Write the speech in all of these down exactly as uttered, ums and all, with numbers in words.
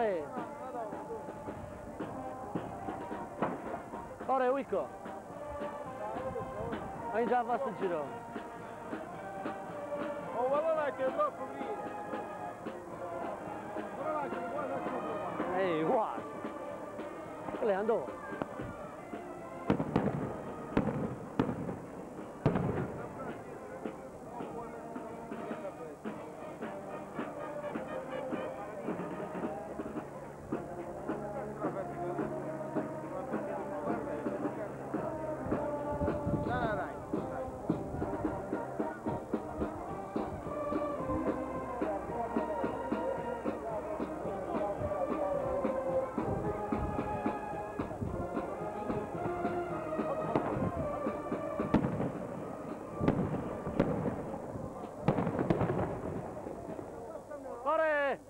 Ore! Ore, Wicco! Hai già fatto il giro? Oh, guarda che è troppo lì! Guarda che guarda che Ehi, guarda! Lei andò! Ore!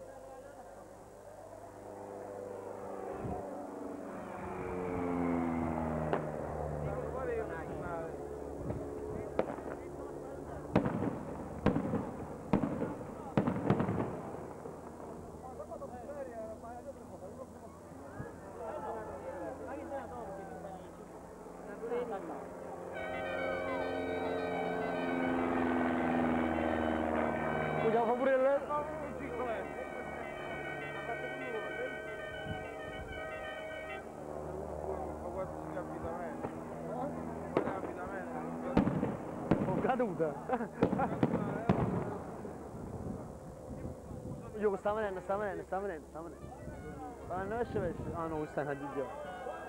Vogliamo pure il... Ho caduta! Io sta venendo, sta venendo, sta venendo, sta venendo. Sta venendo, esce, esce. Ah no, questa è una giugia.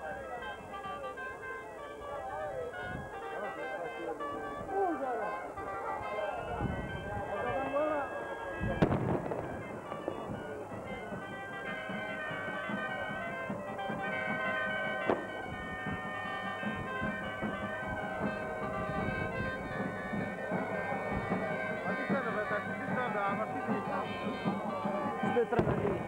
Queste tre lì.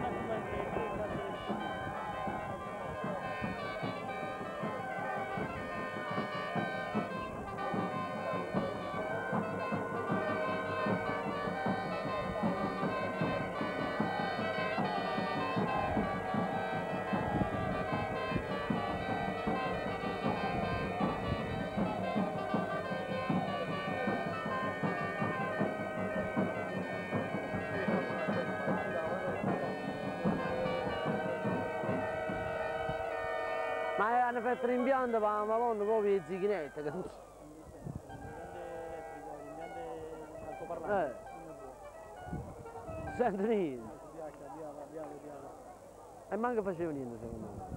Ma hanno fatto l'impianto per la Madonna proprio le zichinette. Che... Eh. Senti niente. E manca faceva niente secondo me.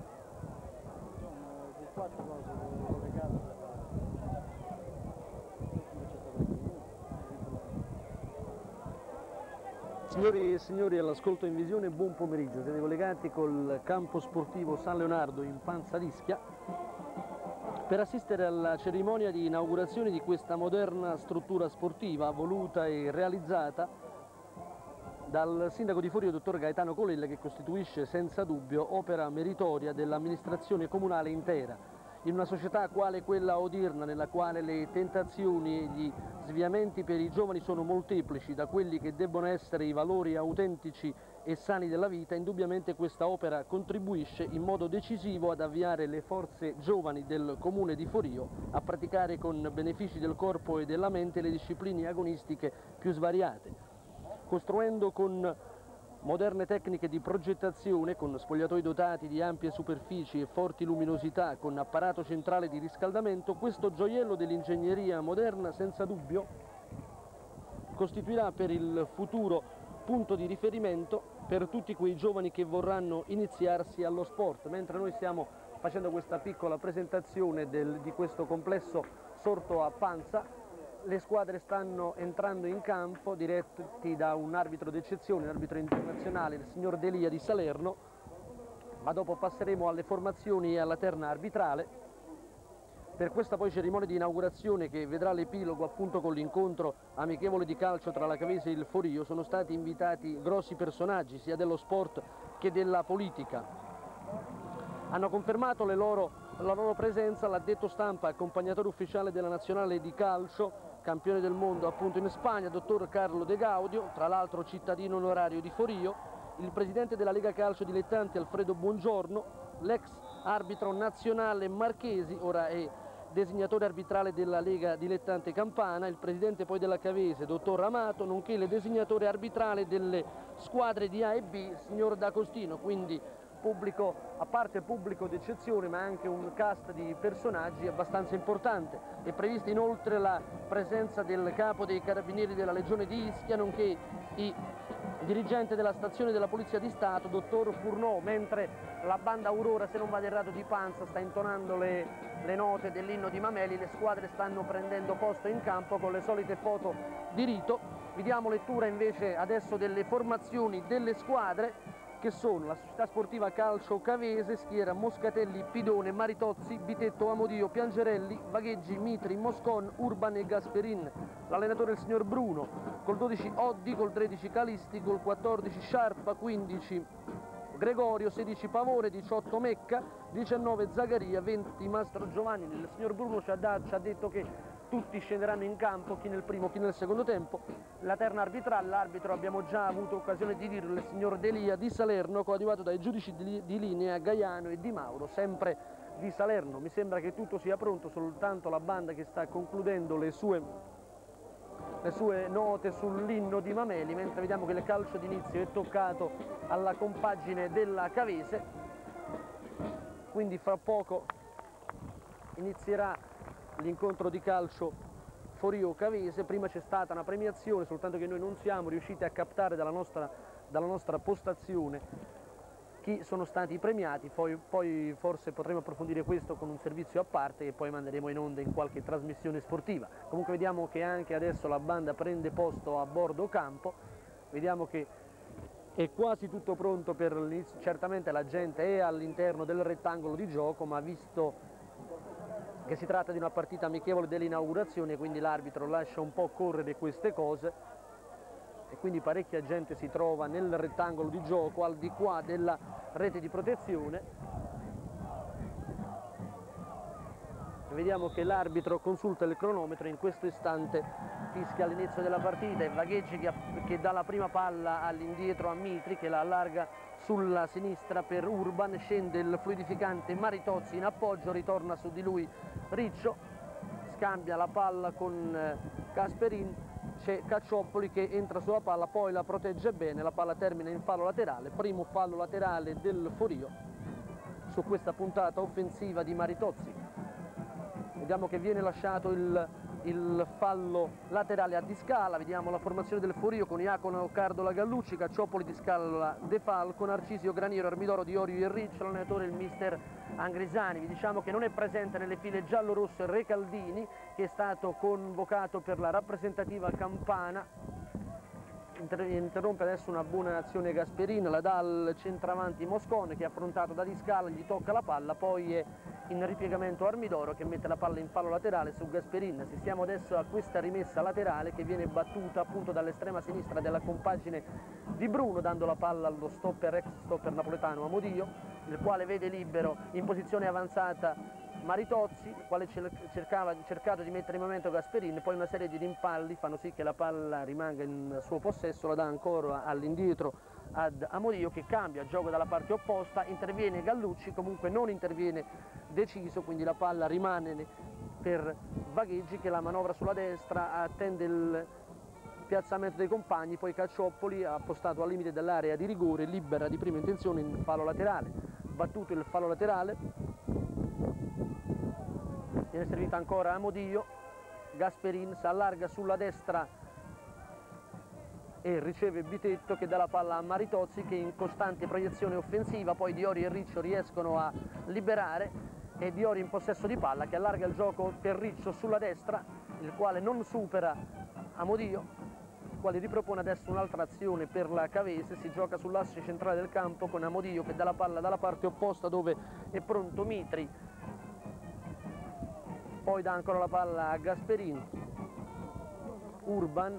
Signori e signori all'ascolto in visione, buon pomeriggio, siete collegati col campo sportivo San Leonardo in Panzarischia per assistere alla cerimonia di inaugurazione di questa moderna struttura sportiva voluta e realizzata dal sindaco di Forio, dottor Gaetano Colella, che costituisce senza dubbio opera meritoria dell'amministrazione comunale intera. In una società quale quella odierna, nella quale le tentazioni e gli sviamenti per i giovani sono molteplici da quelli che debbono essere i valori autentici e sani della vita, indubbiamente questa opera contribuisce in modo decisivo ad avviare le forze giovani del comune di Forio a praticare con benefici del corpo e della mente le discipline agonistiche più svariate, costruendo con moderne tecniche di progettazione, con spogliatoi dotati di ampie superfici e forti luminosità, con apparato centrale di riscaldamento, questo gioiello dell'ingegneria moderna senza dubbio costituirà per il futuro punto di riferimento per tutti quei giovani che vorranno iniziarsi allo sport. Mentre noi stiamo facendo questa piccola presentazione del, di questo complesso sorto a Panza, le squadre stanno entrando in campo diretti da un arbitro d'eccezione, un arbitro internazionale, il signor Delia di Salerno, ma dopo passeremo alle formazioni e alla terna arbitrale. Per questa poi cerimonia di inaugurazione, che vedrà l'epilogo appunto con l'incontro amichevole di calcio tra la Cavese e il Forio, sono stati invitati grossi personaggi sia dello sport che della politica. Hanno confermato le loro, la loro presenza l'addetto stampa, accompagnatore ufficiale della nazionale di calcio, campione del mondo appunto in Spagna, dottor Carlo De Gaudio, tra l'altro cittadino onorario di Forio, il presidente della Lega Calcio Dilettanti Alfredo Buongiorno, l'ex arbitro nazionale Marchesi, ora è designatore arbitrale della Lega Dilettante Campana, il presidente poi della Cavese, dottor Amato, nonché il designatore arbitrale delle squadre di A e B, signor D'Agostino. Quindi pubblico, a parte pubblico d'eccezione, ma anche un cast di personaggi abbastanza importante. È prevista inoltre la presenza del capo dei carabinieri della Legione di Ischia, nonché i dirigente della stazione della Polizia di Stato, dottor Furnò, mentre la banda Aurora, se non vado errato, di Panza sta intonando le, le note dell'inno di Mameli. Le squadre stanno prendendo posto in campo con le solite foto di rito. Vi diamo lettura invece adesso delle formazioni delle squadre, che sono la Società Sportiva Calcio Cavese, schiera Moscatelli, Pidone, Maritozzi, Bitetto, Amodio, Piangerelli, Vagheggi, Mitri, Moscon, Urban e Gasperin. L'allenatore è il signor Bruno, col dodici Oddi, col tredici Calisti, col quattordici Sciarpa, quindici Gregorio, sedici Pavone, diciotto Mecca, diciannove Zagaria, venti Mastro Giovanni. Il signor Bruno ci ha, da, ci ha detto che tutti scenderanno in campo, chi nel primo, chi nel secondo tempo. La terna arbitrale, l'arbitro abbiamo già avuto occasione di dirlo, il signor Delia di Salerno, coadiuvato dai giudici di, di linea Gaiano e Di Mauro, sempre di Salerno. Mi sembra che tutto sia pronto, soltanto la banda che sta concludendo le sue, le sue note sull'inno di Mameli, mentre vediamo che il calcio d'inizio è toccato alla compagine della Cavese. Quindi fra poco inizierà l'incontro di calcio Forio Cavese. Prima c'è stata una premiazione, soltanto che noi non siamo riusciti a captare dalla nostra, dalla nostra postazione chi sono stati premiati. Poi, poi forse potremo approfondire questo con un servizio a parte che poi manderemo in onda in qualche trasmissione sportiva. Comunque vediamo che anche adesso la banda prende posto a bordo campo, vediamo che è quasi tutto pronto per l'inizio. Certamente la gente è all'interno del rettangolo di gioco, ma visto che si tratta di una partita amichevole dell'inaugurazione, quindi l'arbitro lascia un po' correre queste cose e quindi parecchia gente si trova nel rettangolo di gioco al di qua della rete di protezione. E vediamo che l'arbitro consulta il cronometro, in questo istante fischia all'inizio della partita. E Vagheggi che, che dà la prima palla all'indietro a Mitri, che la allarga sulla sinistra per Urban, scende il fluidificante Maritozzi in appoggio, ritorna su di lui Riccio, scambia la palla con Gasperin, c'è Cacciopoli che entra sulla palla, poi la protegge bene, la palla termina in fallo laterale, primo fallo laterale del Forio su questa puntata offensiva di Maritozzi. Vediamo che viene lasciato il, il fallo laterale a Di Scala. Vediamo la formazione del Forio con Iacono, Cardola, Gallucci, Cacciopoli, Di Scala, De Falco, Narcisio, Graniero, Armidoro, Diorio e Riccio. L'allenatore è il mister Angrisani. Vi diciamo che non è presente nelle file giallo-rosse Recaldini, che è stato convocato per la rappresentativa campana. Interrompe adesso una buona azione Gasperin, la dà al centravanti Moscone, che è affrontato da Di Scala, gli tocca la palla, poi è in ripiegamento Armidoro che mette la palla in fallo laterale su Gasperin. Assistiamo adesso a questa rimessa laterale che viene battuta appunto dall'estrema sinistra della compagine di Bruno, dando la palla allo stopper, ex stopper napoletano Amodio, il quale vede libero in posizione avanzata Maritozzi, il quale cercava cercato di mettere in movimento Gasperin. Poi una serie di rimpalli fanno sì che la palla rimanga in suo possesso, la dà ancora all'indietro ad Amodio, che cambia gioco dalla parte opposta, interviene Gallucci, comunque non interviene deciso, quindi la palla rimane per Vagheggi che la manovra sulla destra, attende il piazzamento dei compagni, poi Cacciopoli appostato al limite dell'area di rigore, libera di prima intenzione in fallo laterale. Battuto il fallo laterale, viene servita ancora Amodio, Gasperin si allarga sulla destra e riceve Bitetto che dà la palla a Maritozzi, che è in costante proiezione offensiva. Poi Diori e Riccio riescono a liberare e Diori in possesso di palla, che allarga il gioco per Riccio sulla destra, il quale non supera Amodio, il quale ripropone adesso un'altra azione per la Cavese. Si gioca sull'asse centrale del campo con Amodio che dà la palla dalla parte opposta dove è pronto Mitri, poi dà ancora la palla a Gasperin. Urban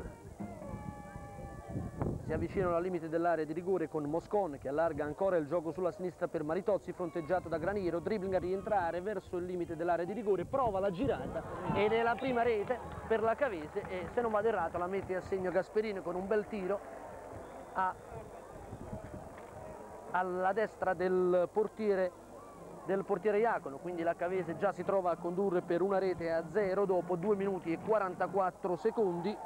si avvicinano al limite dell'area di rigore con Moscon che allarga ancora il gioco sulla sinistra per Maritozzi, fronteggiato da Graniero, dribbling a rientrare verso il limite dell'area di rigore, prova la girata ed è la prima rete per la Cavese e, se non vado errato, la mette a segno Gasperin con un bel tiro a alla destra del portiere del portiere Iacono, quindi la Cavese già si trova a condurre per una rete a zero dopo due minuti e quarantaquattro secondi.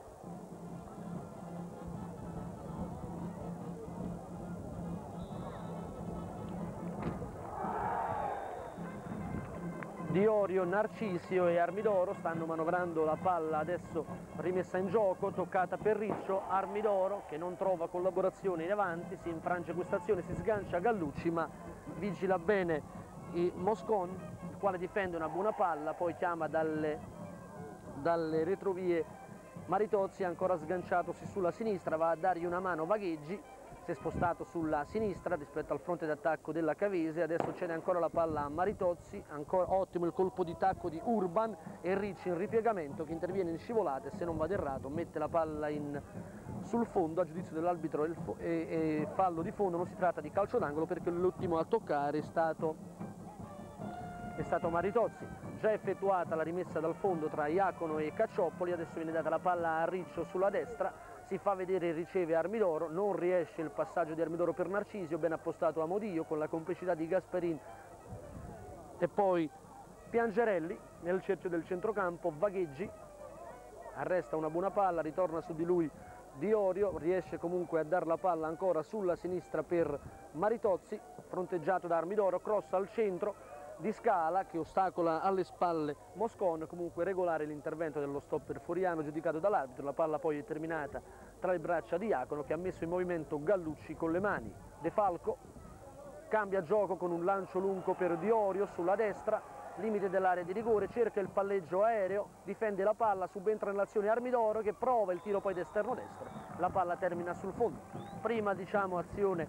Diorio, Narcisio e Armidoro stanno manovrando la palla, adesso rimessa in gioco, toccata per Riccio. Armidoro, che non trova collaborazione in avanti, si infrange questa azione, si sgancia Gallucci, ma vigila bene Moscon, il quale difende una buona palla, poi chiama dalle, dalle retrovie Maritozzi, ancora sganciatosi sulla sinistra, va a dargli una mano Vagheggi, si è spostato sulla sinistra rispetto al fronte d'attacco della Cavese, adesso cede ancora la palla a Maritozzi, ancora ottimo il colpo di tacco di Urban e Ricci in ripiegamento che interviene in scivolata e, se non vado errato, mette la palla in, sul fondo. A giudizio dell'arbitro e, e fallo di fondo, non si tratta di calcio d'angolo perché l'ultimo a toccare è stato, è stato Maritozzi. Già effettuata la rimessa dal fondo tra Iacono e Cacciopoli, adesso viene data la palla a Riccio sulla destra, si fa vedere e riceve Armidoro, non riesce il passaggio di Armidoro per Narcisio, ben appostato a Modio con la complicità di Gasperin e poi Piangerelli nel cerchio del centrocampo. Vagheggi arresta una buona palla, ritorna su di lui Diorio, riesce comunque a dar la palla ancora sulla sinistra per Maritozzi, fronteggiato da Armidoro, cross al centro di Scala che ostacola alle spalle Moscon, comunque regolare l'intervento dello stopper foriano giudicato dall'arbitro. La palla poi è terminata tra le braccia di Iacono che ha messo in movimento Gallucci con le mani. De Falco cambia gioco con un lancio lungo per Diorio sulla destra, limite dell'area di rigore, cerca il palleggio aereo, difende la palla, subentra nell'azione Armidoro che prova il tiro poi d'esterno destro, la palla termina sul fondo. Prima diciamo azione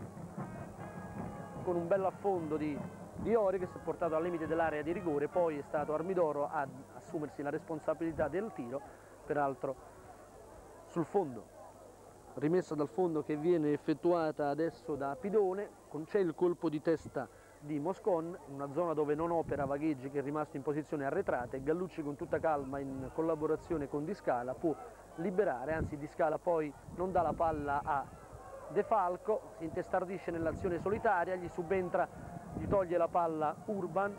con un bel affondo di Diorio che si è portato al limite dell'area di rigore, poi è stato Armidoro ad assumersi la responsabilità del tiro, peraltro sul fondo. Rimessa dal fondo che viene effettuata adesso da Pidone, c'è il colpo di testa di Moscon, in una zona dove non opera Vagheggi che è rimasto in posizione arretrata, e Gallucci con tutta calma in collaborazione con Di Scala può liberare, anzi Di Scala poi non dà la palla a De Falco, si intestardisce nell'azione solitaria, gli subentra, gli toglie la palla Urban,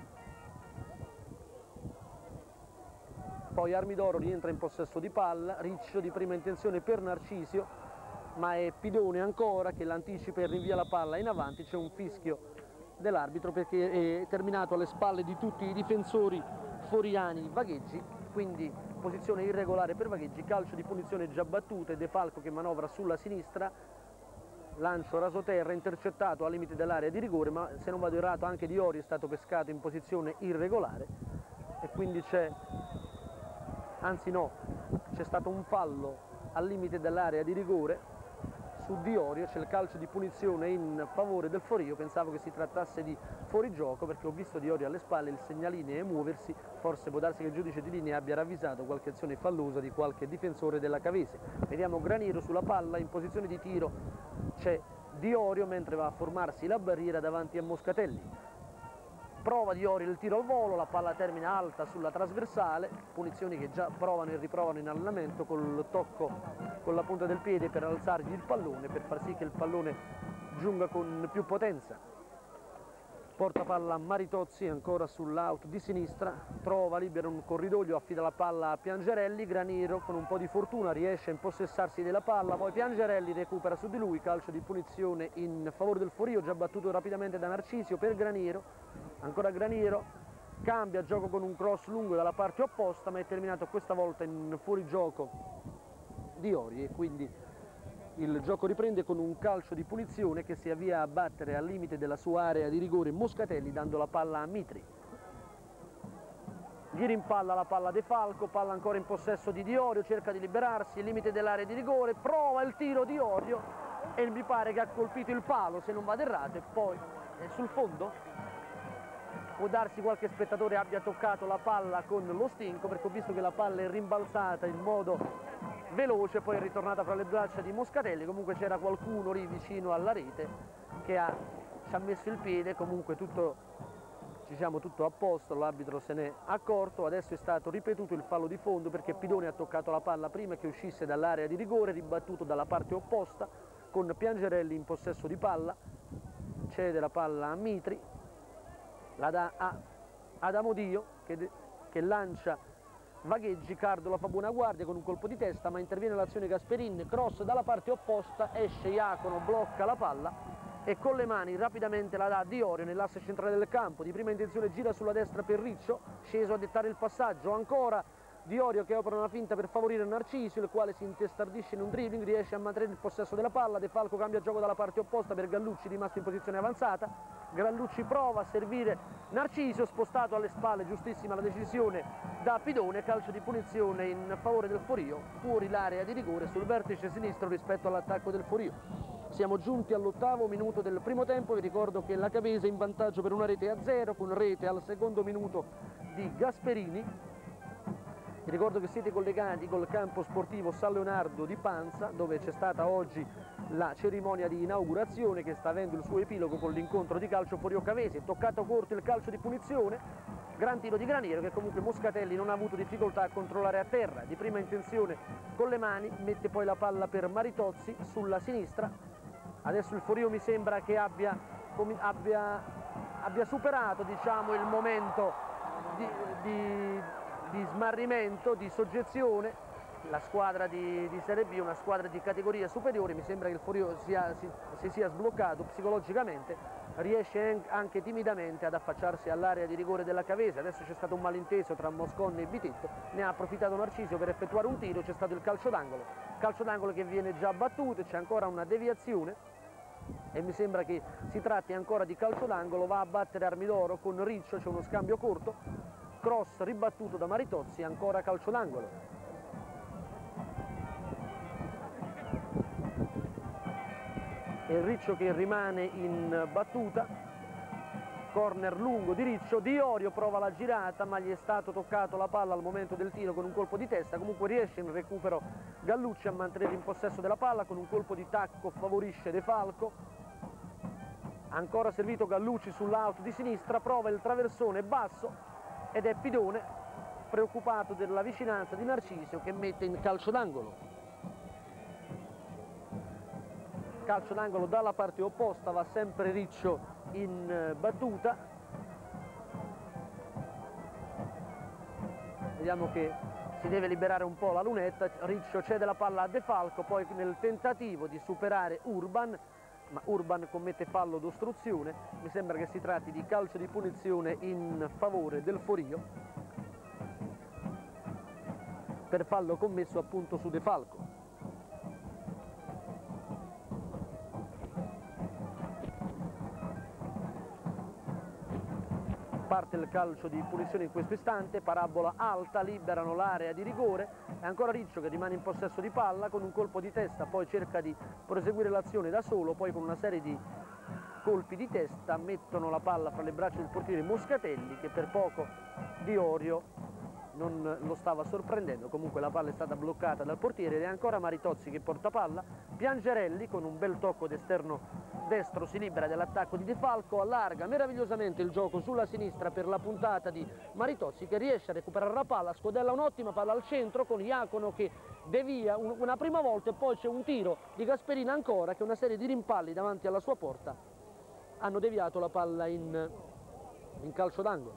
poi Armidoro rientra in possesso di palla, Riccio di prima intenzione per Narcisio, ma è Pidone ancora che l'anticipa e rinvia la palla in avanti. C'è un fischio dell'arbitro perché è terminato alle spalle di tutti i difensori foriani Vagheggi, quindi posizione irregolare per Vagheggi, calcio di punizione già battuto e De Falco che manovra sulla sinistra, lancio rasoterra intercettato al limite dell'area di rigore, ma se non vado errato anche Diorio è stato pescato in posizione irregolare e quindi c'è, anzi no, c'è stato un fallo al limite dell'area di rigore su Diorio, c'è il calcio di punizione in favore del Forio. Pensavo che si trattasse di fuorigioco perché ho visto Diorio alle spalle il segnalinee muoversi, forse può darsi che il giudice di linea abbia ravvisato qualche azione fallosa di qualche difensore della Cavese. Vediamo Graniero sulla palla in posizione di tiro, c'è Diorio mentre va a formarsi la barriera davanti a Moscatelli. Prova Diorio il tiro al volo, la palla termina alta sulla trasversale, punizioni che già provano e riprovano in allenamento col tocco con la punta del piede per alzargli il pallone, per far sì che il pallone giunga con più potenza. Porta palla Maritozzi ancora sull'out di sinistra, trova libero un corridoio, affida la palla a Piangerelli, Graniero con un po' di fortuna riesce a impossessarsi della palla, poi Piangerelli recupera su di lui, calcio di punizione in favore del Forio, già battuto rapidamente da Narcisio per Graniero, ancora Graniero, cambia gioco con un cross lungo dalla parte opposta, ma è terminato questa volta in fuorigioco Diorio e quindi il gioco riprende con un calcio di punizione che si avvia a battere al limite della sua area di rigore Moscatelli dando la palla a Mitri. Gli rimpalla la palla De Falco, palla ancora in possesso di Diorio, cerca di liberarsi, il limite dell'area di rigore, prova il tiro Diorio e mi pare che ha colpito il palo se non vado errato e poi è sul fondo. Può darsi qualche spettatore abbia toccato la palla con lo stinco perché ho visto che la palla è rimbalzata in modo veloce, poi è ritornata fra le braccia di Moscatelli, comunque c'era qualcuno lì vicino alla rete che ha, ci ha messo il piede, comunque tutto, diciamo, tutto a posto, l'arbitro se n'è accorto, adesso è stato ripetuto il fallo di fondo perché Pidone ha toccato la palla prima che uscisse dall'area di rigore, ribattuto dalla parte opposta, con Piangerelli in possesso di palla, cede la palla a Mitri, la dà a Adamodio che, che lancia Vagheggi, Cardola fa buona guardia con un colpo di testa, ma interviene l'azione Gasperin, cross dalla parte opposta, esce Iacono, blocca la palla e con le mani rapidamente la dà a Diorio nell'asse centrale del campo. Di prima intenzione gira sulla destra per Riccio, sceso a dettare il passaggio, ancora Diorio che opera una finta per favorire Narcisio, il quale si intestardisce in un dribbling, riesce a mantenere il possesso della palla. De Falco cambia gioco dalla parte opposta per Gallucci, rimasto in posizione avanzata. Gallucci prova a servire Narcisio, spostato alle spalle, giustissima la decisione da Pidone, calcio di punizione in favore del Forio, fuori l'area di rigore sul vertice sinistro rispetto all'attacco del Forio. Siamo giunti all'ottavo minuto del primo tempo, vi ricordo che la Cavese è in vantaggio per una rete a zero, con rete al secondo minuto di Gasperini. Vi ricordo che siete collegati col campo sportivo San Leonardo di Panza, dove c'è stata oggi la cerimonia di inaugurazione che sta avendo il suo epilogo con l'incontro di calcio Forio Cavese. Toccato corto il calcio di punizione, gran tiro di Graniero che comunque Moscatelli non ha avuto difficoltà a controllare a terra. Di prima intenzione con le mani, mette poi la palla per Maritozzi sulla sinistra. Adesso il Forio mi sembra che abbia, abbia, abbia superato, diciamo, il momento di, di di smarrimento, di soggezione. La squadra di, di Serie B, una squadra di categoria superiore, mi sembra che il Forio sia, si, si sia sbloccato psicologicamente, riesce anche timidamente ad affacciarsi all'area di rigore della Cavese. Adesso c'è stato un malinteso tra Moscon e Bitetto, ne ha approfittato Narcisio per effettuare un tiro, c'è stato il calcio d'angolo, calcio d'angolo che viene già battuto, c'è ancora una deviazione e mi sembra che si tratti ancora di calcio d'angolo. Va a battere Armidoro con Riccio, c'è uno scambio corto, cross ribattuto da Maritozzi, ancora calcio d'angolo. E Riccio che rimane in battuta, corner lungo di Riccio, Diorio prova la girata ma gli è stato toccato la palla al momento del tiro con un colpo di testa. Comunque riesce in recupero Gallucci a mantenere in possesso della palla, con un colpo di tacco favorisce De Falco. Ancora servito Gallucci sull'out di sinistra, prova il traversone basso ed è Pidone, preoccupato della vicinanza di Narcisio, che mette in calcio d'angolo. Calcio d'angolo dalla parte opposta, va sempre Riccio in battuta. Vediamo che si deve liberare un po' la lunetta. Riccio cede la palla a De Falco, poi nel tentativo di superare Urban, ma Urban commette fallo d'ostruzione. Mi sembra che si tratti di calcio di punizione in favore del Forio per fallo commesso appunto su De Falco. Parte il calcio di punizione in questo istante, parabola alta, liberano l'area di rigore, e ancora Riccio che rimane in possesso di palla con un colpo di testa, poi cerca di proseguire l'azione da solo, poi con una serie di colpi di testa mettono la palla fra le braccia del portiere Moscatelli, che per poco Diorio non lo stava sorprendendo. Comunque la palla è stata bloccata dal portiere ed è ancora Maritozzi che porta palla. Piangerelli con un bel tocco d'esterno destro si libera dell'attacco di De Falco, allarga meravigliosamente il gioco sulla sinistra per la puntata di Maritozzi, che riesce a recuperare la palla, scodella un'ottima palla al centro con Iacono che devia una prima volta e poi c'è un tiro di Gasperini ancora, che una serie di rimpalli davanti alla sua porta hanno deviato la palla in, in calcio d'angolo.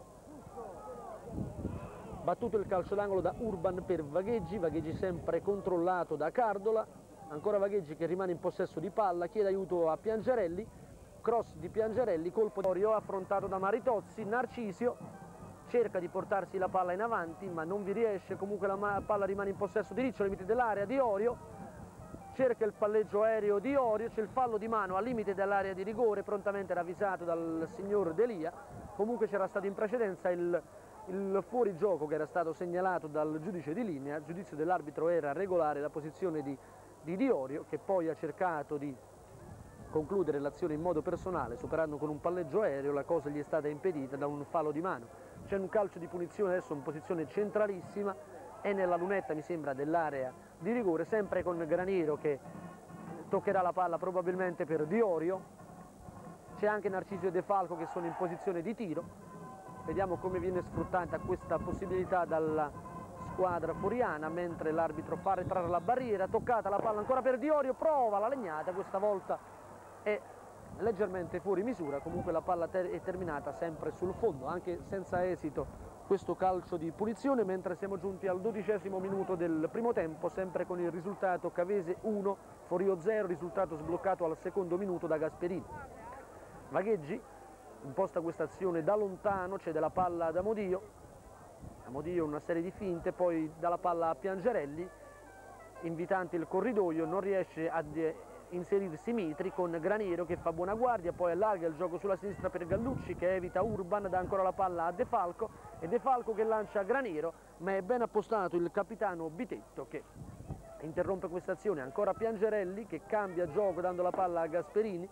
Battuto il calcio d'angolo da Urban per Vagheggi, Vagheggi sempre controllato da Cardola, ancora Vagheggi che rimane in possesso di palla, chiede aiuto a Piangerelli, cross di Piangerelli, colpo di Diorio affrontato da Maritozzi. Narcisio cerca di portarsi la palla in avanti ma non vi riesce, comunque la palla rimane in possesso di Riccio, al limite dell'area. Diorio cerca il palleggio aereo di Diorio, c'è il fallo di mano al limite dell'area di rigore, prontamente ravvisato dal signor Delia. Comunque c'era stato in precedenza il il fuorigioco che era stato segnalato dal giudice di linea. Il giudizio dell'arbitro era regolare la posizione di, di Diorio, che poi ha cercato di concludere l'azione in modo personale, superando con un palleggio aereo. La cosa gli è stata impedita da un fallo di mano. C'è un calcio di punizione adesso in posizione centralissima, è nella lunetta mi sembra dell'area di rigore, sempre con Graniero che toccherà la palla probabilmente per Diorio. C'è anche Narcisio e De Falco che sono in posizione di tiro. Vediamo come viene sfruttata questa possibilità dalla squadra foriana, mentre l'arbitro fa arretrare la barriera. Toccata la palla ancora per Diorio, prova la legnata, questa volta è leggermente fuori misura. Comunque la palla ter è terminata sempre sul fondo, anche senza esito questo calcio di punizione, mentre siamo giunti al dodicesimo minuto del primo tempo, sempre con il risultato Cavese uno, Forio zero, risultato sbloccato al secondo minuto da Gasperini. Vagheggi imposta questa azione da lontano, c'è della palla ad Amodio, Amodio una serie di finte, poi dalla palla a Piangerelli, invitante il corridoio, non riesce ad inserirsi Mitri, con Graniero che fa buona guardia, poi allarga il gioco sulla sinistra per Gallucci che evita Urban, dà ancora la palla a De Falco e De Falco che lancia Graniero, ma è ben appostato il capitano Bitetto che interrompe questa azione. Ancora Piangerelli che cambia gioco dando la palla a Gasperini,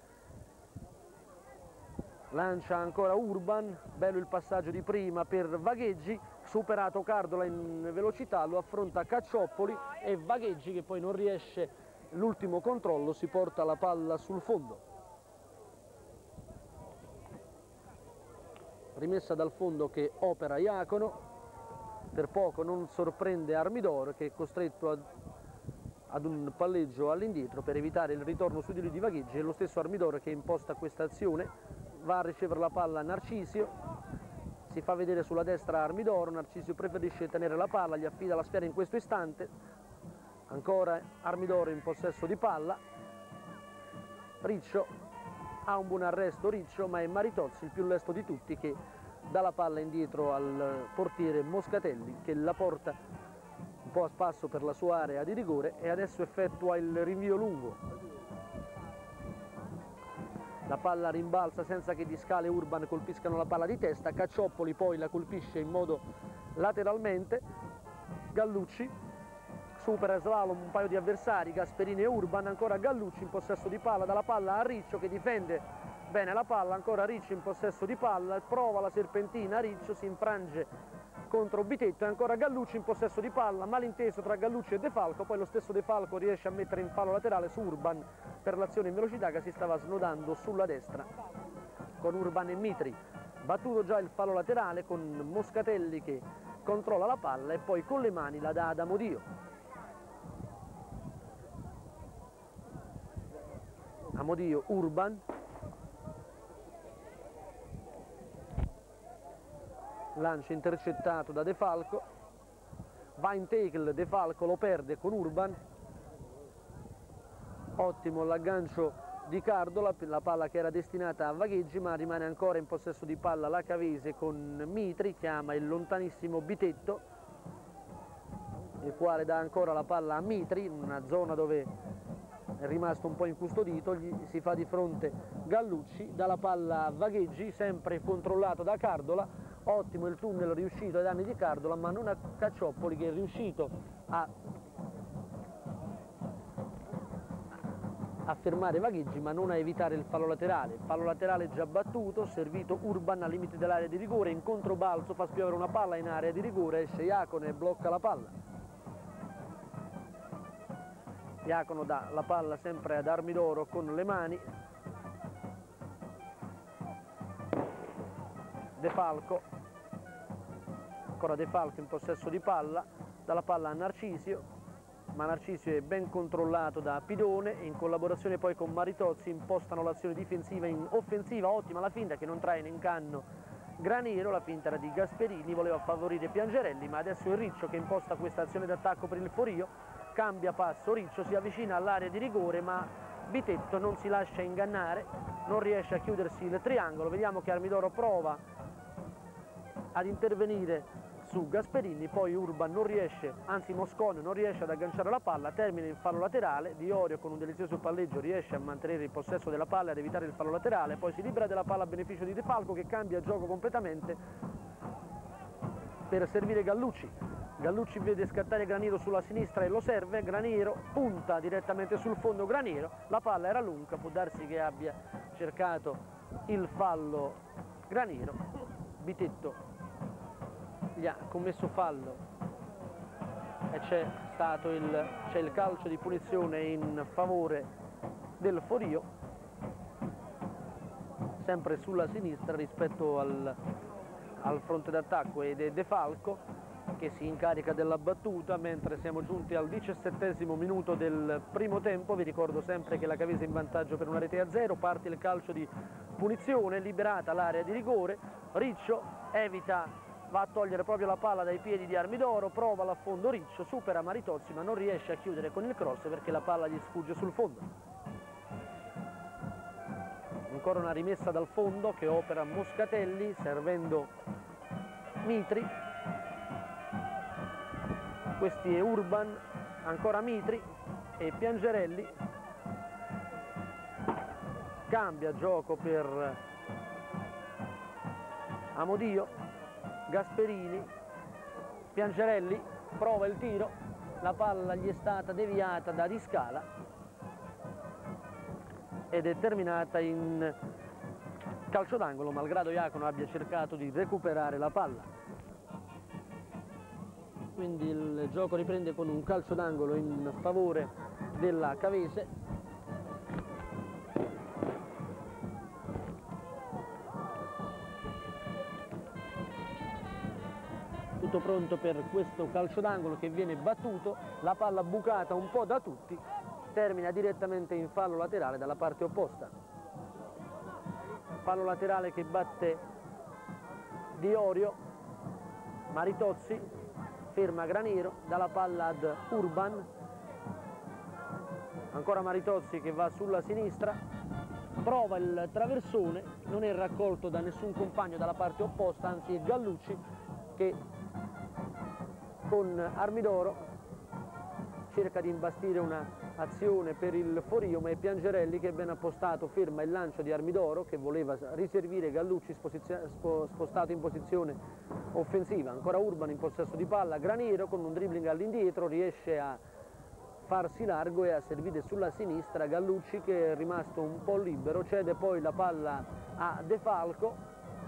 lancia ancora Urban, bello il passaggio di prima per Vagheggi, superato Cardola in velocità, lo affronta Caccioppoli e Vagheggi che poi non riesce l'ultimo controllo, si porta la palla sul fondo. Rimessa dal fondo che opera Iacono, per poco non sorprende Armidoro che è costretto ad, ad un palleggio all'indietro per evitare il ritorno su di lui di Vagheggi. È lo stesso Armidoro che imposta questa azione, va a ricevere la palla Narcisio, si fa vedere sulla destra Armidoro, Narcisio preferisce tenere la palla, gli affida la sfera in questo istante. Ancora Armidoro in possesso di palla, Riccio ha un buon arresto Riccio, ma è Maritozzi il più lesto di tutti che dà la palla indietro al portiere Moscatelli che la porta un po' a spasso per la sua area di rigore e adesso effettua il rinvio lungo. La palla rimbalza senza che Di Scala e Urban colpiscano la palla di testa, Caccioppoli poi la colpisce in modo lateralmente, Gallucci supera slalom un paio di avversari, Gasperini e Urban, ancora Gallucci in possesso di palla, dalla palla a Riccio che difende bene la palla, ancora Riccio in possesso di palla, prova la serpentina, Riccio si infrange contro Bitetto e ancora Gallucci in possesso di palla, malinteso tra Gallucci e De Falco, poi lo stesso De Falco riesce a mettere in fallo laterale su Urban per l'azione in velocità che si stava snodando sulla destra con Urban e Mitri. Battuto già il fallo laterale con Moscatelli che controlla la palla e poi con le mani la dà ad Amodio. Amodio, Urban, lancio intercettato da De Falco, va in tackle, De Falco lo perde con Urban, ottimo l'aggancio di Cardola, la palla che era destinata a Vagheggi, ma rimane ancora in possesso di palla la Cavese con Mitri, chiama il lontanissimo Bitetto, il quale dà ancora la palla a Mitri in una zona dove è rimasto un po' incustodito, gli si fa di fronte Gallucci, dà la palla a Vagheggi, sempre controllato da Cardola, ottimo il tunnel riuscito ai danni di Cardola, ma non a Caccioppoli che è riuscito a, a fermare Vagheggi ma non a evitare il fallo laterale. Fallo laterale già battuto, servito Urban al limite dell'area di rigore, in controbalzo fa spiovere una palla in area di rigore, esce Iacono e blocca la palla. Iacono dà la palla sempre ad Armidoro con le mani, De Falco, ancora De Falco in possesso di palla, dà la palla a Narcisio, ma Narcisio è ben controllato da Pidone e in collaborazione poi con Maritozzi impostano l'azione difensiva in offensiva, ottima la finta che non trae in incanno Graniero, la finta era di Gasperini, voleva favorire Piangerelli, ma adesso è Riccio che imposta questa azione d'attacco per il Forio, cambia passo, Riccio si avvicina all'area di rigore ma Bitetto non si lascia ingannare, non riesce a chiudersi il triangolo, vediamo che Armidoro prova ad intervenire su Gasperini, poi Urban non riesce, anzi Moscone non riesce ad agganciare la palla, termina in fallo laterale, Diorio con un delizioso palleggio riesce a mantenere il possesso della palla e ad evitare il fallo laterale, poi si libera della palla a beneficio di De Falco che cambia gioco completamente per servire Gallucci. Gallucci vede scattare Graniero sulla sinistra e lo serve, Graniero punta direttamente sul fondo Graniero, la palla era lunga, può darsi che abbia cercato il fallo Graniero, Bitetto gli ha commesso fallo e c'è stato il, c'è il calcio di punizione in favore del Forio, sempre sulla sinistra rispetto al, al fronte d'attacco ed è De Falco. che si incarica della battuta, mentre siamo giunti al diciassettesimo minuto del primo tempo. Vi ricordo sempre che la Cavese è in vantaggio per una rete a zero, parte il calcio di punizione, liberata l'area di rigore, Riccio evita, va a togliere proprio la palla dai piedi di Armidoro, prova l'affondo Riccio, supera Maritozzi ma non riesce a chiudere con il cross perché la palla gli sfugge sul fondo. Ancora una rimessa dal fondo che opera Moscatelli servendo Mitri, questi è Urban, ancora Mitri e Piangerelli, cambia gioco per Amodio, Gasperini, Piangerelli prova il tiro, la palla gli è stata deviata da Di Scala ed è terminata in calcio d'angolo, malgrado Iacono abbia cercato di recuperare la palla. Quindi il gioco riprende con un calcio d'angolo in favore della Cavese. Tutto pronto per questo calcio d'angolo che viene battuto, la palla bucata un po' da tutti, termina direttamente in fallo laterale dalla parte opposta. Fallo laterale che batte Diorio, Maritozzi, ferma Graniero, dà la palla ad Urban, ancora Maritozzi che va sulla sinistra, prova il traversone, non è raccolto da nessun compagno dalla parte opposta, anzi è Gallucci che con Armidoro cerca di imbastire un'azione per il Forio, ma è Piangerelli che è ben appostato, ferma il lancio di Armidoro che voleva riservire Gallucci spostato in posizione offensiva. Ancora Urban in possesso di palla, Graniero con un dribbling all'indietro riesce a farsi largo e a servire sulla sinistra Gallucci che è rimasto un po' libero, cede poi la palla a De Falco.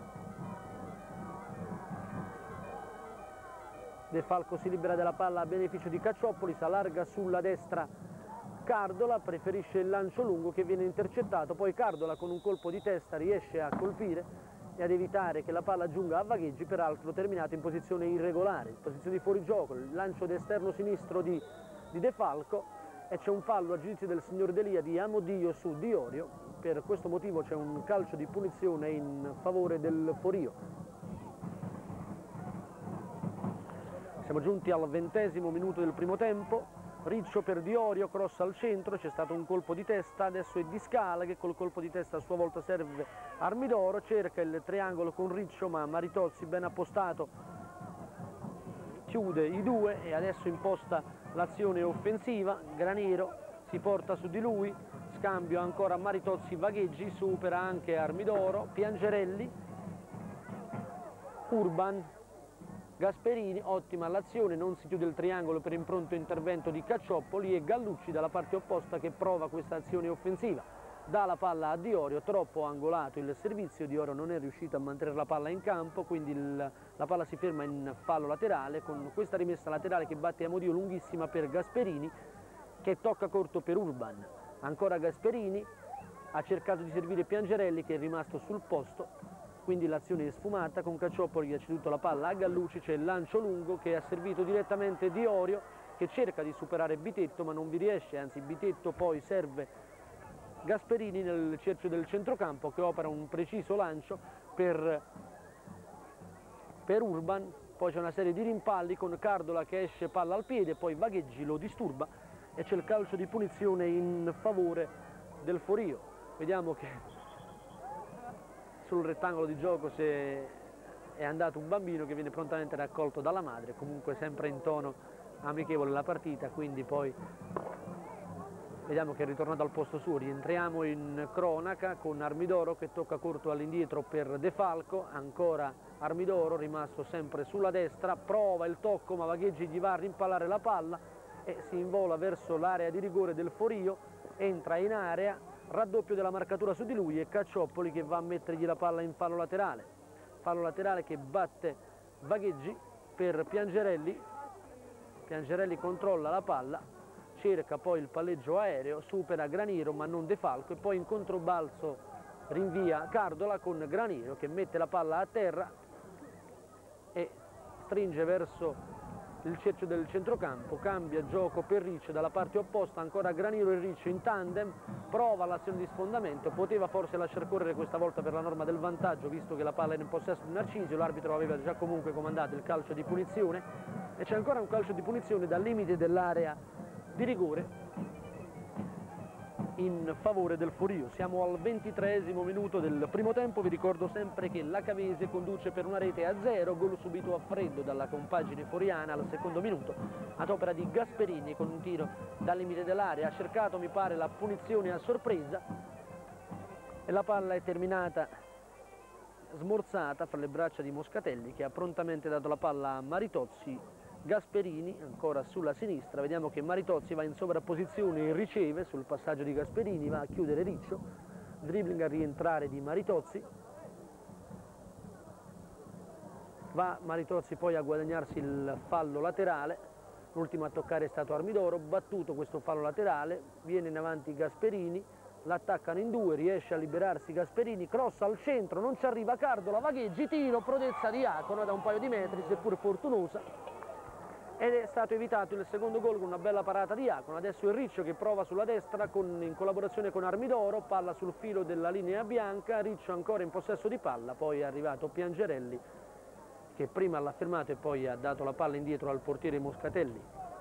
De Falco si libera della palla a beneficio di Cacciopoli, si allarga sulla destra Cardola, preferisce il lancio lungo che viene intercettato, poi Cardola con un colpo di testa riesce a colpire e ad evitare che la palla giunga a Vagheggi, peraltro terminato in posizione irregolare, in posizione di fuorigioco, il lancio d'esterno sinistro di, di De Falco e c'è un fallo a giudizio del signor Delia di Amodio su Diorio, per questo motivo c'è un calcio di punizione in favore del Forio. Siamo giunti al ventesimo minuto del primo tempo, Riccio per Diorio, cross al centro, c'è stato un colpo di testa, adesso è Di Scala che col colpo di testa a sua volta serve Armidoro, cerca il triangolo con Riccio ma Maritozzi ben appostato chiude i due e adesso imposta l'azione offensiva, Graniero si porta su di lui, scambio ancora Maritozzi Vagheggi, supera anche Armidoro, Piangerelli, Urban, Gasperini, ottima l'azione, non si chiude il triangolo per impronto intervento di Cacciopoli e Gallucci dalla parte opposta che prova questa azione offensiva. Dà la palla a Diorio, troppo angolato il servizio, Diorio non è riuscito a mantenere la palla in campo, quindi il, la palla si ferma in fallo laterale con questa rimessa laterale che batte Amodio lunghissima per Gasperini che tocca corto per Urban. Ancora Gasperini, ha cercato di servire Piangerelli che è rimasto sul posto. Quindi l'azione è sfumata con Cacciopoli che ha ceduto la palla a Gallucci, c'è il lancio lungo che ha servito direttamente Diorio che cerca di superare Bitetto ma non vi riesce, anzi Bitetto poi serve Gasperini nel cerchio del centrocampo che opera un preciso lancio per, per Urban, poi c'è una serie di rimpalli con Cardola che esce palla al piede, poi Vagheggi lo disturba e c'è il calcio di punizione in favore del Forio. Vediamo che sul rettangolo di gioco se è andato un bambino che viene prontamente raccolto dalla madre, comunque sempre in tono amichevole la partita, quindi poi vediamo che è ritornato al posto suo. Rientriamo in cronaca con Armidoro che tocca corto all'indietro per De Falco, ancora Armidoro rimasto sempre sulla destra, prova il tocco ma Vagheggi gli va a rimpallare la palla e si invola verso l'area di rigore del Forio, entra in area, raddoppio della marcatura su di lui e Cacciopoli che va a mettergli la palla in fallo laterale, fallo laterale che batte Vagheggi per Piangerelli, Piangerelli controlla la palla, cerca poi il palleggio aereo, supera Graniero ma non De Falco e poi in controbalzo rinvia Cardola con Graniero che mette la palla a terra e stringe verso il cerchio del centrocampo, cambia gioco per Riccio dalla parte opposta, ancora Graniero e Riccio in tandem, prova l'azione di sfondamento, poteva forse lasciar correre questa volta per la norma del vantaggio, visto che la palla era in possesso di Narcisio, l'arbitro aveva già comunque comandato il calcio di punizione e c'è ancora un calcio di punizione dal limite dell'area di rigore in favore del Forio. Siamo al ventitreesimo minuto del primo tempo, vi ricordo sempre che la Cavese conduce per una rete a zero, gol subito a freddo dalla compagine foriana al secondo minuto ad opera di Gasperini con un tiro dal limite dell'area, ha cercato mi pare la punizione a sorpresa e la palla è terminata smorzata fra le braccia di Moscatelli, che ha prontamente dato la palla a Maritozzi. Gasperini ancora sulla sinistra, vediamo che Maritozzi va in sovrapposizione e riceve sul passaggio di Gasperini, va a chiudere Riccio, dribbling a rientrare di Maritozzi, va Maritozzi poi a guadagnarsi il fallo laterale, l'ultimo a toccare è stato Armidoro, battuto questo fallo laterale, viene in avanti Gasperini, l'attaccano in due, riesce a liberarsi Gasperini, cross al centro, non ci arriva Cardola, vagheggi, tiro, prodezza di Iacono da un paio di metri, seppur fortunosa, ed è stato evitato il secondo gol con una bella parata di Iacono. Adesso è Riccio che prova sulla destra con, in collaborazione con Armidoro, palla sul filo della linea bianca, Riccio ancora in possesso di palla, poi è arrivato Piangerelli che prima l'ha fermato e poi ha dato la palla indietro al portiere Moscatelli.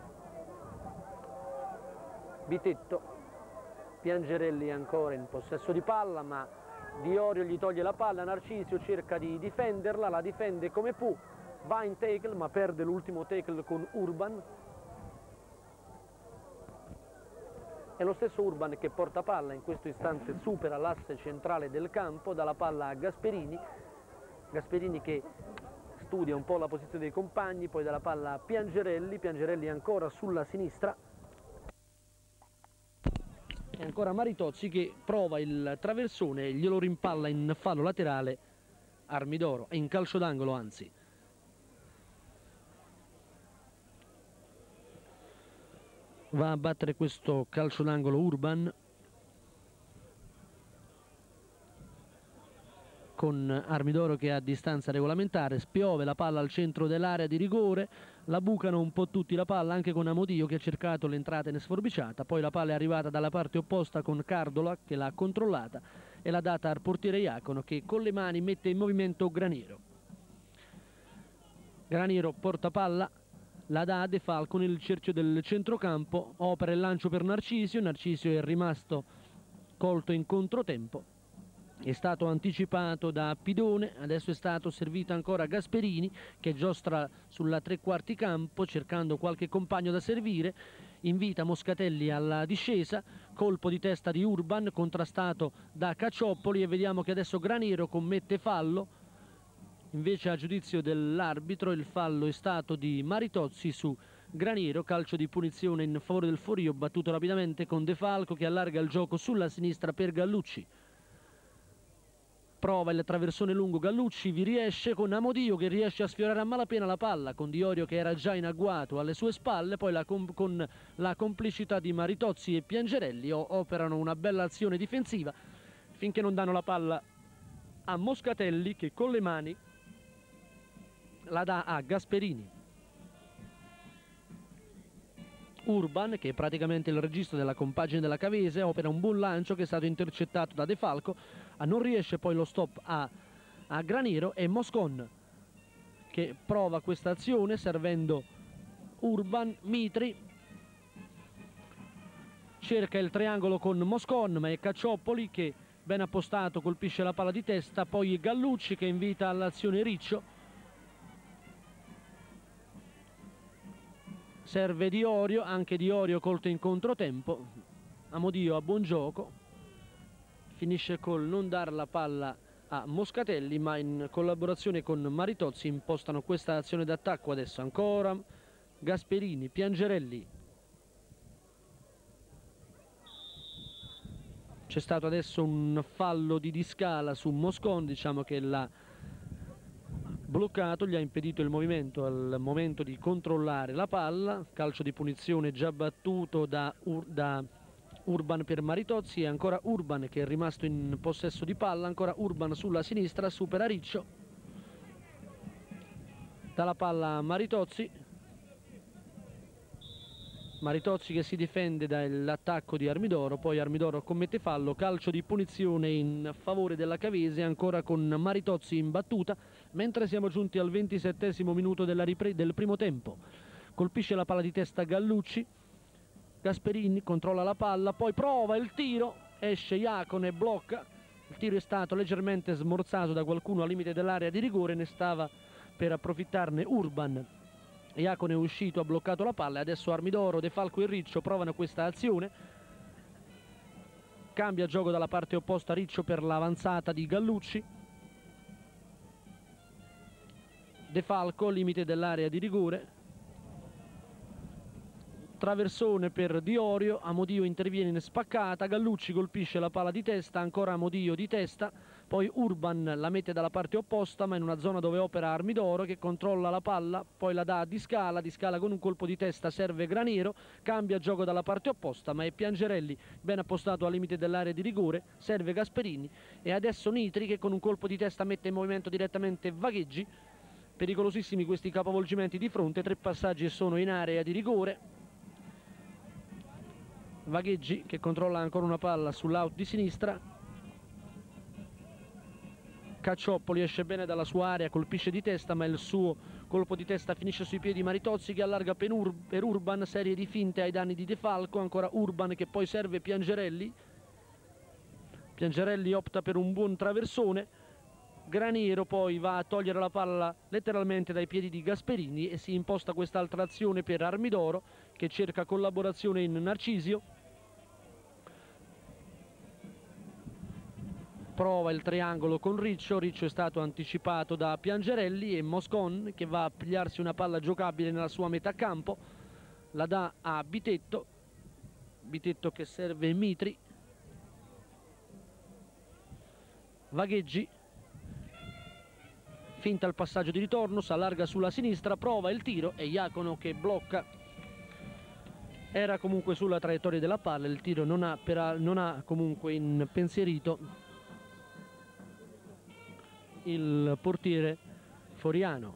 Bitetto, Piangerelli ancora in possesso di palla, ma Diorio gli toglie la palla, Narcisio cerca di difenderla, la difende come può, va in tackle ma perde l'ultimo tackle con Urban, è lo stesso Urban che porta palla, in questo istante supera l'asse centrale del campo, dà la palla a Gasperini, Gasperini che studia un po' la posizione dei compagni, poi dà la palla a Piangerelli, Piangerelli ancora sulla sinistra e ancora Maritozzi che prova il traversone e glielo rimpalla in fallo laterale Armidoro, in calcio d'angolo anzi. Va a battere questo calcio d'angolo Urban con Armidoro che è a distanza regolamentare, spiove la palla al centro dell'area di rigore, la bucano un po' tutti la palla anche con Amodio che ha cercato l'entrata in sforbiciata, poi la palla è arrivata dalla parte opposta con Cardola che l'ha controllata e l'ha data al portiere Iacono che con le mani mette in movimento Graniero. Graniero porta palla, la dà a De Falco nel cerchio del centrocampo, opera il lancio per Narcisio, Narcisio è rimasto colto in controtempo, è stato anticipato da Pidone, adesso è stato servito ancora Gasperini che giostra sulla tre quarti campo cercando qualche compagno da servire, invita Moscatelli alla discesa, colpo di testa di Urban contrastato da Cacioppoli e vediamo che adesso Graniero commette fallo. Invece a giudizio dell'arbitro il fallo è stato di Maritozzi su Graniero, calcio di punizione in favore del Forio, battuto rapidamente con De Falco che allarga il gioco sulla sinistra per Gallucci. Prova il traversone lungo Gallucci, vi riesce con Amodio che riesce a sfiorare a malapena la palla, con Diorio che era già in agguato alle sue spalle, poi la con la complicità di Maritozzi e Piangerelli operano una bella azione difensiva finché non danno la palla a Moscatelli che con le mani la dà a Gasperini. Urban, che è praticamente il registro della compagine della Cavese, opera un buon lancio che è stato intercettato da De Falco, non riesce poi lo stop a, a Graniero e Moscon che prova questa azione servendo Urban, Mitri cerca il triangolo con Moscon ma è Cacioppoli che ben appostato colpisce la palla di testa, poi Gallucci che invita all'azione Riccio. Serve Diorio, anche Diorio colto in controtempo, Amodio a buon gioco, finisce col non dare la palla a Moscatelli ma in collaborazione con Maritozzi impostano questa azione d'attacco. Adesso ancora Gasperini, Piangerelli, c'è stato adesso un fallo di Di Scala su Moscon, diciamo che l'ha bloccato, gli ha impedito il movimento al momento di controllare la palla, calcio di punizione già battuto da, Ur da Urban per Maritozzi e ancora Urban che è rimasto in possesso di palla, ancora Urban sulla sinistra, supera Riccio, dà la palla a Maritozzi, Maritozzi che si difende dall'attacco di Armidoro, poi Armidoro commette fallo, calcio di punizione in favore della Cavese, ancora con Maritozzi in battuta, mentre siamo giunti al ventisettesimo minuto della del primo tempo. Colpisce la palla di testa Gallucci, Gasperini controlla la palla, poi prova il tiro, esce Iacone e blocca. Il tiro è stato leggermente smorzato da qualcuno al limite dell'area di rigore, ne stava per approfittarne Urban. Iacone è uscito, ha bloccato la palla e adesso Armidoro, De Falco e Riccio provano questa azione. Cambia gioco dalla parte opposta Riccio per l'avanzata di Gallucci. De Falco, limite dell'area di rigore. Traversone per Diorio, Amodio interviene in spaccata, Gallucci colpisce la palla di testa, ancora Amodio di testa, poi Urban la mette dalla parte opposta ma in una zona dove opera Armidoro che controlla la palla, poi la dà a Di Scala, Di Scala con un colpo di testa serve Graniero, cambia gioco dalla parte opposta ma è Piangerelli ben appostato al limite dell'area di rigore, serve Gasperini e adesso Nitri che con un colpo di testa mette in movimento direttamente Vagheggi. Pericolosissimi questi capovolgimenti di fronte, tre passaggi e sono in area di rigore. Vagheggi che controlla ancora una palla sull'out di sinistra. Cacciopoli esce bene dalla sua area, colpisce di testa ma il suo colpo di testa finisce sui piedi Maritozzi che allarga per, Ur per Urban, serie di finte ai danni di De Falco, ancora Urban che poi serve Piangerelli. Piangerelli opta per un buon traversone, Graniero poi va a togliere la palla letteralmente dai piedi di Gasperini e si imposta quest'altra azione per Armidoro che cerca collaborazione in Narcisio. Prova il triangolo con Riccio, Riccio è stato anticipato da Piangerelli e Moscon che va a pigliarsi una palla giocabile nella sua metà campo, la dà a Bitetto, Bitetto che serve Mitri. Vagheggi finta il passaggio di ritorno, si allarga sulla sinistra, prova il tiro e Iacono che blocca. Era comunque sulla traiettoria della palla, il tiro non ha, per, non ha comunque impensierito il portiere Foriano.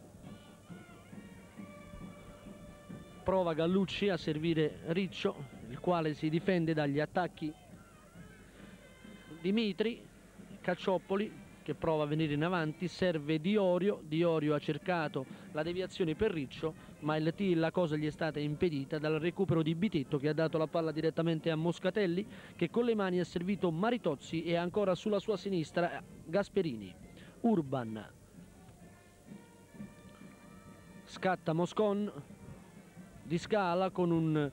Prova Gallucci a servire Riccio, il quale si difende dagli attacchi di Mitri. Cacciopoli che prova a venire in avanti, serve Diorio, Diorio ha cercato la deviazione per Riccio ma il T, la cosa gli è stata impedita dal recupero di Bitetto che ha dato la palla direttamente a Moscatelli che con le mani ha servito Maritozzi e ancora sulla sua sinistra Gasperini. Urban scatta Moscon, Di Scala con un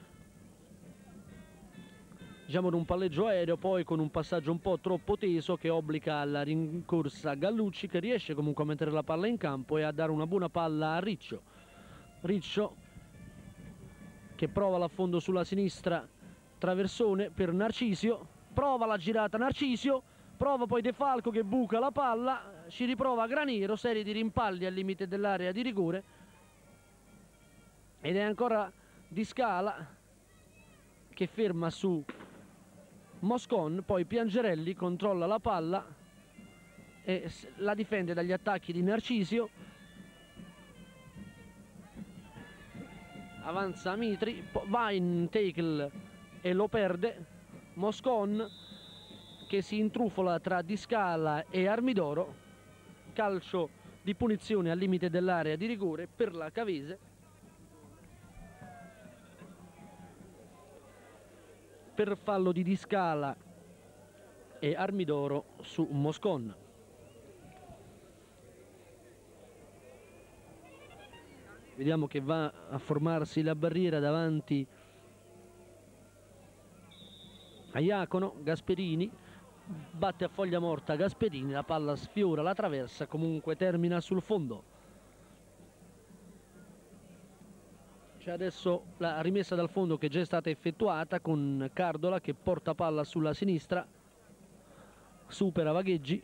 diciamo un palleggio aereo, poi con un passaggio un po' troppo teso che obbliga alla rincorsa Gallucci che riesce comunque a mettere la palla in campo e a dare una buona palla a Riccio. Riccio che prova l'affondo sulla sinistra, traversone per Narcisio, prova la girata Narcisio, prova poi De Falco che buca la palla, ci riprova Graniero, serie di rimpalli al limite dell'area di rigore ed è ancora Di Scala che ferma su Moscon, poi Piangerelli controlla la palla e la difende dagli attacchi di Narcisio. Avanza Mitri, va in tackle e lo perde. Moscon che si intrufola tra Di Scala e Armidoro. Calcio di punizione al limite dell'area di rigore per la Cavese. Per fallo di Di Scala e Armidoro su Moscon. Vediamo che va a formarsi la barriera davanti a Iacono. Gasperini batte a foglia morta Gasperini, la palla sfiora la traversa, comunque termina sul fondo. C'è adesso la rimessa dal fondo che già è stata effettuata con Cardola che porta palla sulla sinistra, supera Vagheggi,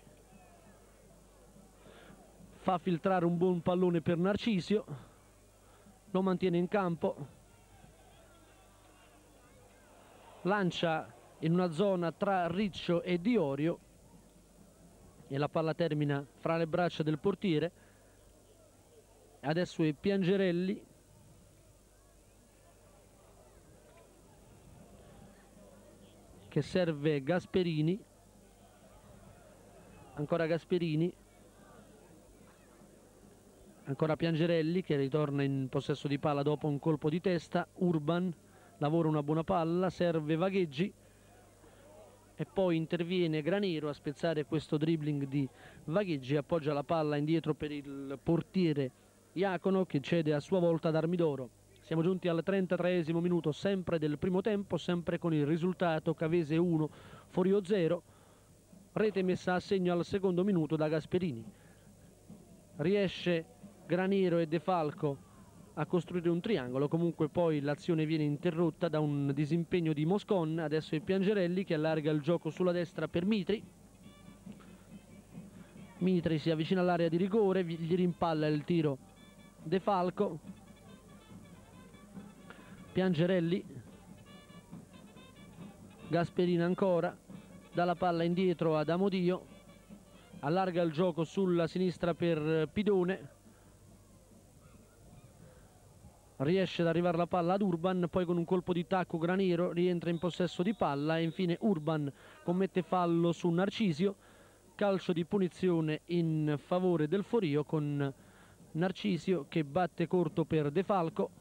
fa filtrare un buon pallone per Narcisio, lo mantiene in campo, lancia in una zona tra Riccio e Diorio e la palla termina fra le braccia del portiere. Adesso è Piangerelli che serve Gasperini, ancora Gasperini, ancora Piangerelli che ritorna in possesso di palla dopo un colpo di testa. Urban lavora una buona palla, serve Vagheggi e poi interviene Granero a spezzare questo dribbling di Vagheggi, appoggia la palla indietro per il portiere Iacono che cede a sua volta ad Armidoro. Siamo giunti al trentatreesimo minuto sempre del primo tempo, sempre con il risultato Cavese uno, Forio zero, rete messa a segno al secondo minuto da Gasperini. Riesce Granero e De Falco a costruire un triangolo, comunque poi l'azione viene interrotta da un disimpegno di Moscon. Adesso è Piangerelli che allarga il gioco sulla destra per Mitri. Mitri si avvicina all'area di rigore, gli rimpalla il tiro De Falco. Piangerelli, Gasperini ancora, dà la palla indietro ad Amodio, allarga il gioco sulla sinistra per Pidone, riesce ad arrivare la palla ad Urban, poi con un colpo di tacco Granero rientra in possesso di palla e infine Urban commette fallo su Narcisio, calcio di punizione in favore del Forio con Narcisio che batte corto per De Falco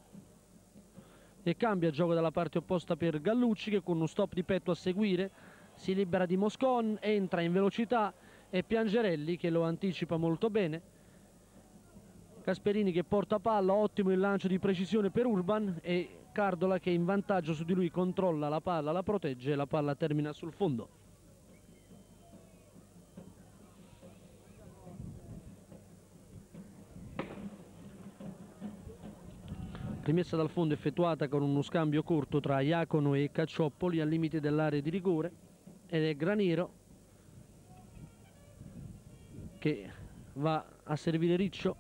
e cambia gioco dalla parte opposta per Gallucci che con uno stop di petto a seguire si libera di Moscon, entra in velocità e Piangerelli che lo anticipa molto bene. Gasperini che porta palla, ottimo il lancio di precisione per Urban e Cardola che in vantaggio su di lui controlla la palla, la protegge e la palla termina sul fondo. Rimessa dal fondo effettuata con uno scambio corto tra Iacono e Caccioppoli al limite dell'area di rigore ed è Granero che va a servire Riccio,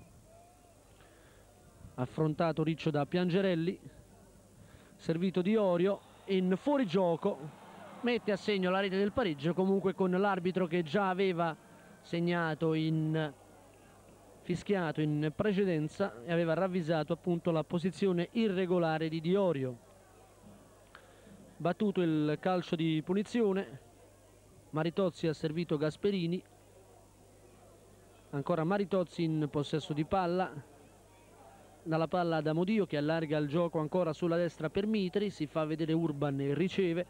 affrontato Riccio da Piangerelli, servito di Orio in fuorigioco, mette a segno la rete del pareggio, comunque con l'arbitro che già aveva segnato in fischiato in precedenza e aveva ravvisato appunto la posizione irregolare di Diorio. Battuto il calcio di punizione, Maritozzi ha servito Gasperini, ancora Maritozzi in possesso di palla, dalla palla ad Amodio che allarga il gioco ancora sulla destra per Mitri, si fa vedere Urban e riceve,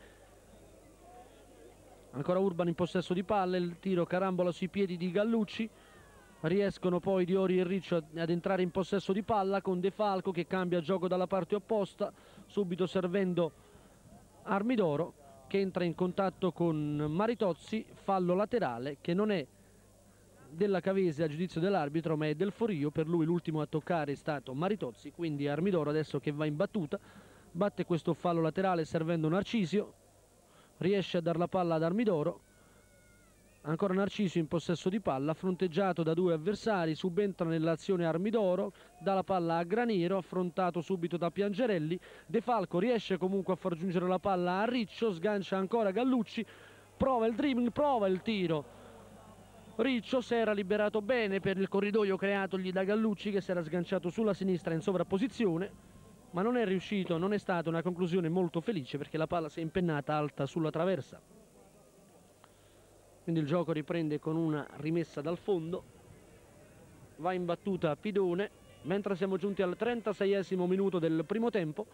ancora Urban in possesso di palla, il tiro carambola sui piedi di Gallucci. Riescono poi Diori e Riccio ad entrare in possesso di palla con De Falco che cambia gioco dalla parte opposta, subito servendo Armidoro che entra in contatto con Maritozzi, fallo laterale che non è della Cavese a giudizio dell'arbitro ma è del Forio, per lui l'ultimo a toccare è stato Maritozzi, quindi Armidoro adesso che va in battuta batte questo fallo laterale servendo Narcisio, riesce a dar la palla ad Armidoro. Ancora Narcisio in possesso di palla, fronteggiato da due avversari, subentra nell'azione Armidoro, dà la palla a Granero, affrontato subito da Piangerelli. De Falco riesce comunque a far giungere la palla a Riccio, sgancia ancora Gallucci, prova il dribbling, prova il tiro. Riccio si era liberato bene per il corridoio creatogli da Gallucci che si era sganciato sulla sinistra in sovrapposizione, ma non è riuscito, non è stata una conclusione molto felice perché la palla si è impennata alta sulla traversa. Quindi il gioco riprende con una rimessa dal fondo, va in battuta Pidone, mentre siamo giunti al trentaseiesimo minuto del primo tempo,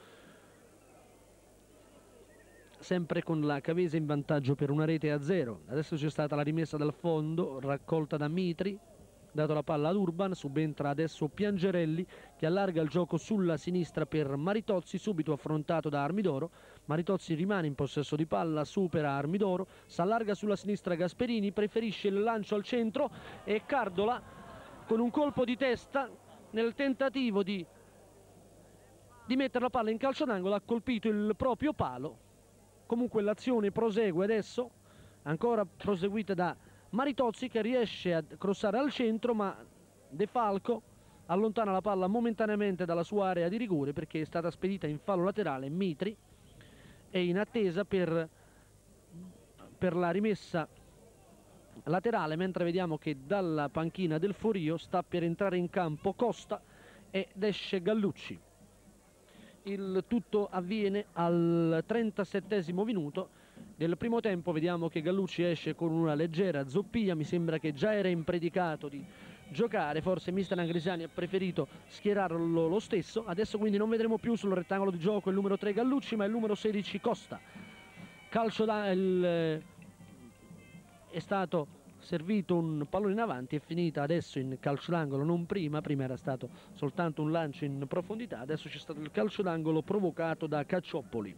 sempre con la Cavese in vantaggio per una rete a zero. Adesso c'è stata la rimessa dal fondo, raccolta da Mitri, dato la palla ad Urban, subentra adesso Piangerelli che allarga il gioco sulla sinistra per Maritozzi, subito affrontato da Armidoro. Maritozzi rimane in possesso di palla, supera Armidoro, s'allarga sulla sinistra Gasperini, preferisce il lancio al centro e Cardola con un colpo di testa nel tentativo di, di mettere la palla in calcio d'angolo ha colpito il proprio palo. Comunque l'azione prosegue adesso, ancora proseguita da Maritozzi che riesce a crossare al centro, ma De Falco allontana la palla momentaneamente dalla sua area di rigore perché è stata spedita in fallo laterale. Mitri è in attesa per, per la rimessa laterale, mentre vediamo che dalla panchina del Forio sta per entrare in campo Costa ed esce Gallucci. Il tutto avviene al trentasettesimo minuto del primo tempo. Vediamo che Gallucci esce con una leggera zoppia, mi sembra che già era impredicato di giocare, forse mister Angrisani ha preferito schierarlo lo stesso. Adesso quindi non vedremo più sul rettangolo di gioco il numero tre Gallucci, ma il numero sedici Costa. Calcio da... Il, è stato servito un pallone in avanti, è finita adesso in calcio d'angolo, non prima, prima era stato soltanto un lancio in profondità, adesso c'è stato il calcio d'angolo provocato da Cacciopoli.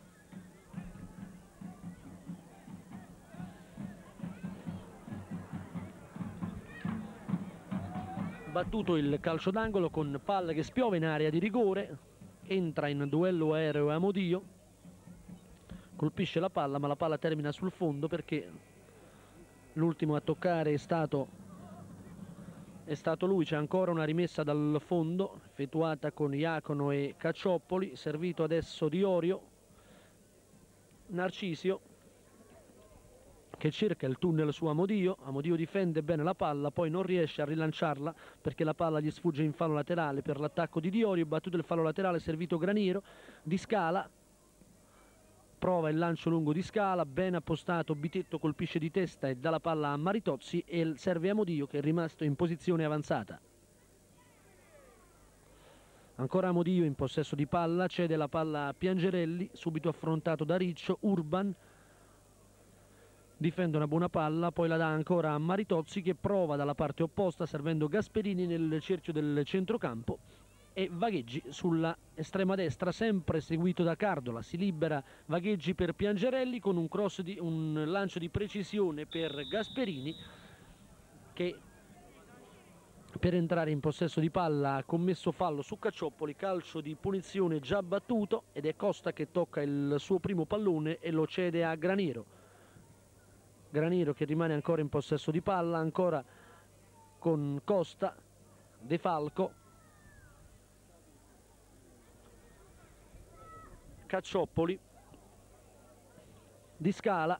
Battuto il calcio d'angolo con palla che spiove in area di rigore, entra in duello aereo Amodio, colpisce la palla ma la palla termina sul fondo perché l'ultimo a toccare è stato, è stato lui. C'è ancora una rimessa dal fondo effettuata con Iacono e Cacciopoli, servito adesso Diorio. Narcisio che cerca il tunnel su Amodio, Amodio difende bene la palla, poi non riesce a rilanciarla perché la palla gli sfugge in fallo laterale per l'attacco di Diorio. Battuto il fallo laterale, servito Graniero, Di Scala prova il lancio lungo di Scala, ben appostato, Bitetto colpisce di testa e dà la palla a Maritozzi e serve Amodio che è rimasto in posizione avanzata. Ancora Amodio in possesso di palla, cede la palla a Piangerelli, subito affrontato da Riccio. Urban difende una buona palla, poi la dà ancora a Maritozzi che prova dalla parte opposta servendo Gasperini nel cerchio del centrocampo, e Vagheggi sulla estrema destra, sempre seguito da Cardola. Si libera Vagheggi per Piangerelli con un, cross di, un lancio di precisione per Gasperini che per entrare in possesso di palla ha commesso fallo su Cacciopoli, calcio di punizione già battuto ed è Costa che tocca il suo primo pallone e lo cede a Graniero. Graniero che rimane ancora in possesso di palla, ancora con Costa, De Falco, Cacciopoli, Di Scala.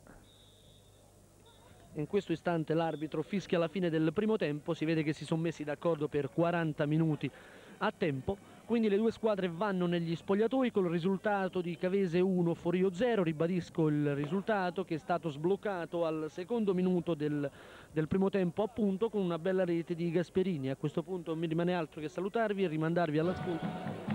In questo istante l'arbitro fischia la fine del primo tempo, si vede che si sono messi d'accordo per quaranta minuti a tempo, quindi le due squadre vanno negli spogliatoi col risultato di Cavese uno, Forio zero. Ribadisco il risultato che è stato sbloccato al secondo minuto del, del primo tempo, appunto con una bella rete di Gasperini. A questo punto non mi rimane altro che salutarvi e rimandarvi alla spunta.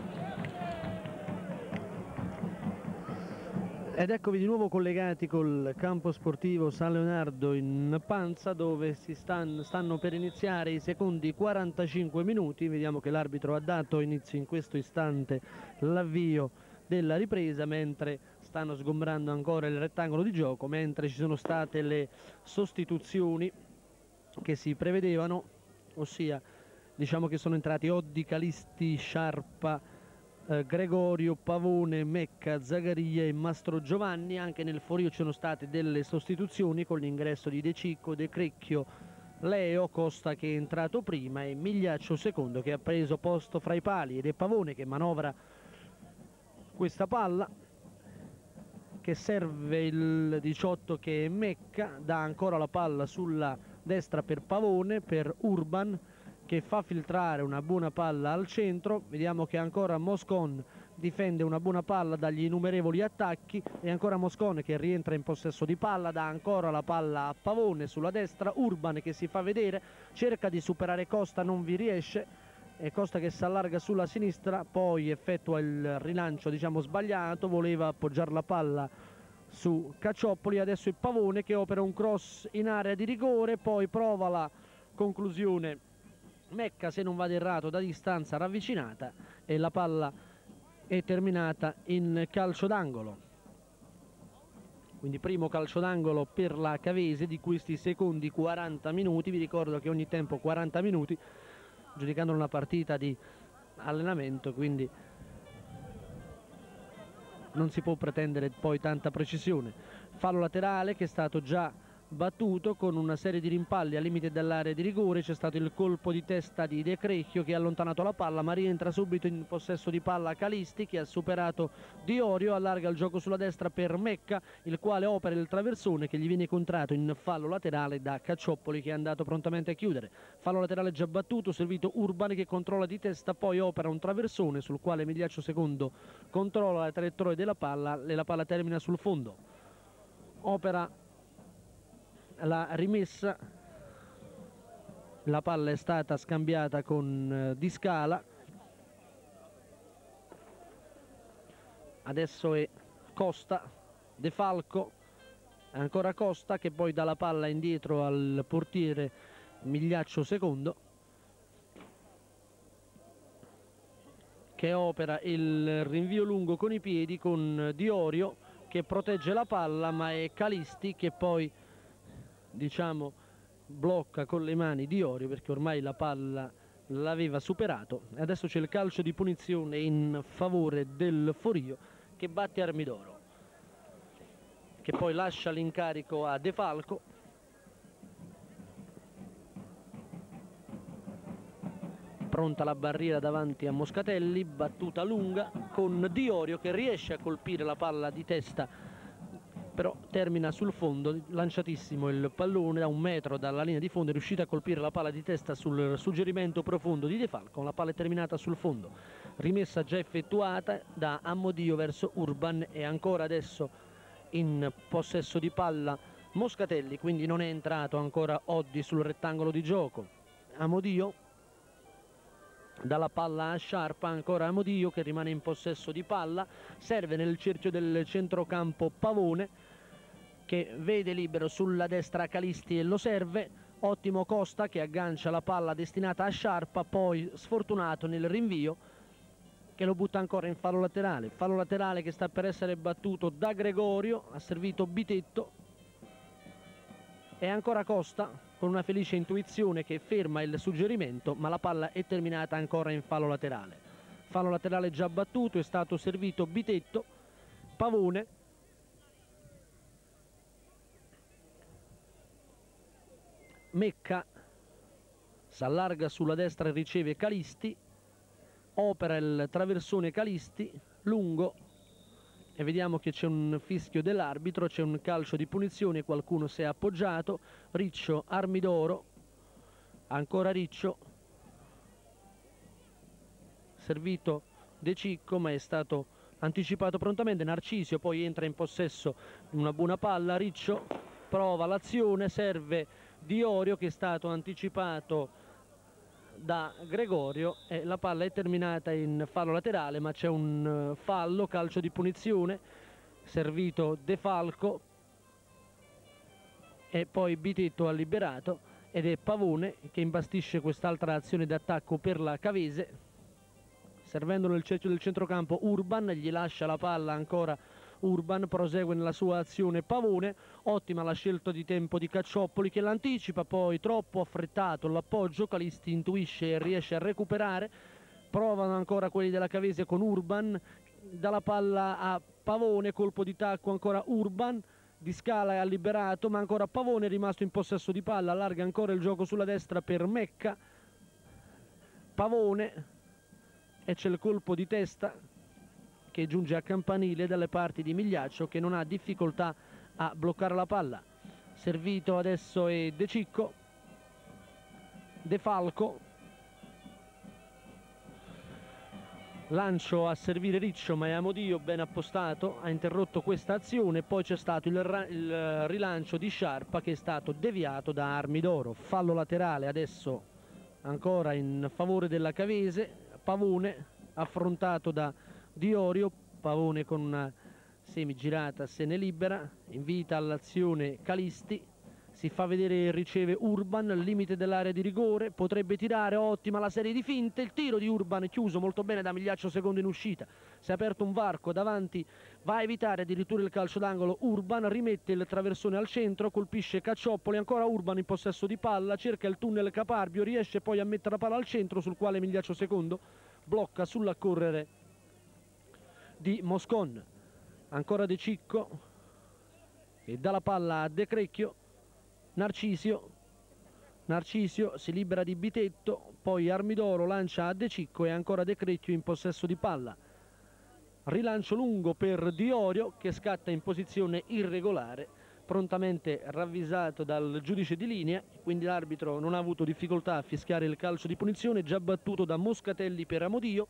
Ed eccovi di nuovo collegati col campo sportivo San Leonardo in Panza, dove si stanno, stanno per iniziare i secondi quarantacinque minuti. Vediamo che l'arbitro ha dato inizio in questo istante l'avvio della ripresa, mentre stanno sgombrando ancora il rettangolo di gioco, mentre ci sono state le sostituzioni che si prevedevano, ossia diciamo che sono entrati Oddi, Calisti, Sciarpa, Eh, Gregorio, Pavone, Mecca, Zagaria e Mastro Giovanni. Anche nel Forio ci sono state delle sostituzioni con l'ingresso di De Cicco, De Crecchio, Leo, Costa che è entrato prima e Migliaccio secondo che ha preso posto fra i pali, ed è Pavone che manovra questa palla, che serve il diciotto che è Mecca, dà ancora la palla sulla destra per Pavone, per Urban che fa filtrare una buona palla al centro. Vediamo che ancora Moscon difende una buona palla dagli innumerevoli attacchi, e ancora Moscon che rientra in possesso di palla, dà ancora la palla a Pavone sulla destra. Urban che si fa vedere, cerca di superare Costa, non vi riesce, e Costa che si allarga sulla sinistra, poi effettua il rilancio diciamo sbagliato, voleva appoggiare la palla su Cacciopoli. Adesso è Pavone che opera un cross in area di rigore, poi prova la conclusione Mecca, se non vado errato, da distanza ravvicinata, e la palla è terminata in calcio d'angolo. Quindi primo calcio d'angolo per la Cavese di questi secondi quaranta minuti. Vi ricordo che ogni tempo quaranta minuti, giudicando una partita di allenamento, quindi non si può pretendere poi tanta precisione. Fallo laterale che è stato già battuto con una serie di rimpalli al limite dell'area di rigore. C'è stato il colpo di testa di De Crecchio che ha allontanato la palla, ma rientra subito in possesso di palla Calisti che ha superato Diorio, allarga il gioco sulla destra per Mecca, il quale opera il traversone che gli viene contrato in fallo laterale da Cacciopoli che è andato prontamente a chiudere. Fallo laterale già battuto, servito Urban che controlla di testa, poi opera un traversone sul quale Migliaccio secondo controlla la traiettoria della palla e la palla termina sul fondo. opera la rimessa, la palla è stata scambiata con Di Scala, adesso è Costa, De Falco, ancora Costa che poi dà la palla indietro al portiere Migliaccio secondo, che opera il rinvio lungo con i piedi con Diorio che protegge la palla, ma è Calisti che poi, diciamo, blocca con le mani Diorio perché ormai la palla l'aveva superato. E adesso c'è il calcio di punizione in favore del Forio che batte Armidoro, che poi lascia l'incarico a De Falco. Pronta la barriera davanti a Moscatelli, battuta lunga con Diorio che riesce a colpire la palla di testa, però termina sul fondo, lanciatissimo il pallone da un metro dalla linea di fondo, è riuscita a colpire la palla di testa sul suggerimento profondo di De Falco, la palla è terminata sul fondo, rimessa già effettuata da Amodio verso Urban e ancora adesso in possesso di palla Moscatelli, quindi non è entrato ancora Oddi sul rettangolo di gioco. Amodio dalla palla a Sciarpa, ancora Amodio che rimane in possesso di palla, serve nel cerchio del centrocampo Pavone che vede libero sulla destra Calisti e lo serve, ottimo Costa che aggancia la palla destinata a Sciarpa, poi sfortunato nel rinvio che lo butta ancora in fallo laterale, fallo laterale che sta per essere battuto da Gregorio, ha servito Bitetto e ancora Costa con una felice intuizione che ferma il suggerimento, ma la palla è terminata ancora in fallo laterale. Fallo laterale già battuto, è stato servito Bitetto, Pavone, Mecca s'allarga sulla destra e riceve Calisti, opera il traversone Calisti, lungo, e vediamo che c'è un fischio dell'arbitro, c'è un calcio di punizione, qualcuno si è appoggiato, Riccio, Armidoro, ancora Riccio, servito De Cicco ma è stato anticipato prontamente, Narcisio poi entra in possesso di una buona palla, Riccio prova l'azione, serve Diorio che è stato anticipato da Gregorio e la palla è terminata in fallo laterale, ma c'è un fallo, calcio di punizione, servito De Falco e poi Bitetto ha liberato ed è Pavone che imbastisce quest'altra azione d'attacco per la Cavese, servendo nel cerchio del centrocampo Urban, gli lascia la palla ancora Urban, prosegue nella sua azione Pavone, ottima la scelta di tempo di Caccioppoli che l'anticipa, poi troppo affrettato l'appoggio, Calisti intuisce e riesce a recuperare, provano ancora quelli della Cavese con Urban, dalla palla a Pavone, colpo di tacco ancora Urban, Di Scala ha liberato ma ancora Pavone è rimasto in possesso di palla, allarga ancora il gioco sulla destra per Mecca, Pavone e c'è il colpo di testa che giunge a campanile dalle parti di Migliaccio che non ha difficoltà a bloccare la palla. Servito adesso è De Cicco, De Falco, lancio a servire Riccio ma è Amodio ben appostato, ha interrotto questa azione, poi c'è stato il, il rilancio di Sciarpa che è stato deviato da Armidoro, fallo laterale adesso ancora in favore della Cavese, Pavone affrontato da Diorio, Pavone con una semigirata se ne libera, invita all'azione Calisti, si fa vedere e riceve Urban, limite dell'area di rigore, potrebbe tirare, ottima la serie di finte, il tiro di Urban chiuso molto bene da Migliaccio secondo in uscita, si è aperto un varco davanti, va a evitare addirittura il calcio d'angolo Urban, rimette il traversone al centro, colpisce Caccioppoli, ancora Urban in possesso di palla, cerca il tunnel Caparbio, riesce poi a mettere la palla al centro sul quale Migliaccio secondo blocca sull'accorrere di Moscon, ancora De Cicco e dà la palla a De Crecchio, Narcisio, Narcisio si libera di Bitetto, poi Armidoro lancia a De Cicco e ancora De Crecchio in possesso di palla, rilancio lungo per Diorio che scatta in posizione irregolare, prontamente ravvisato dal giudice di linea, quindi l'arbitro non ha avuto difficoltà a fischiare il calcio di punizione, già battuto da Moscatelli per Amodio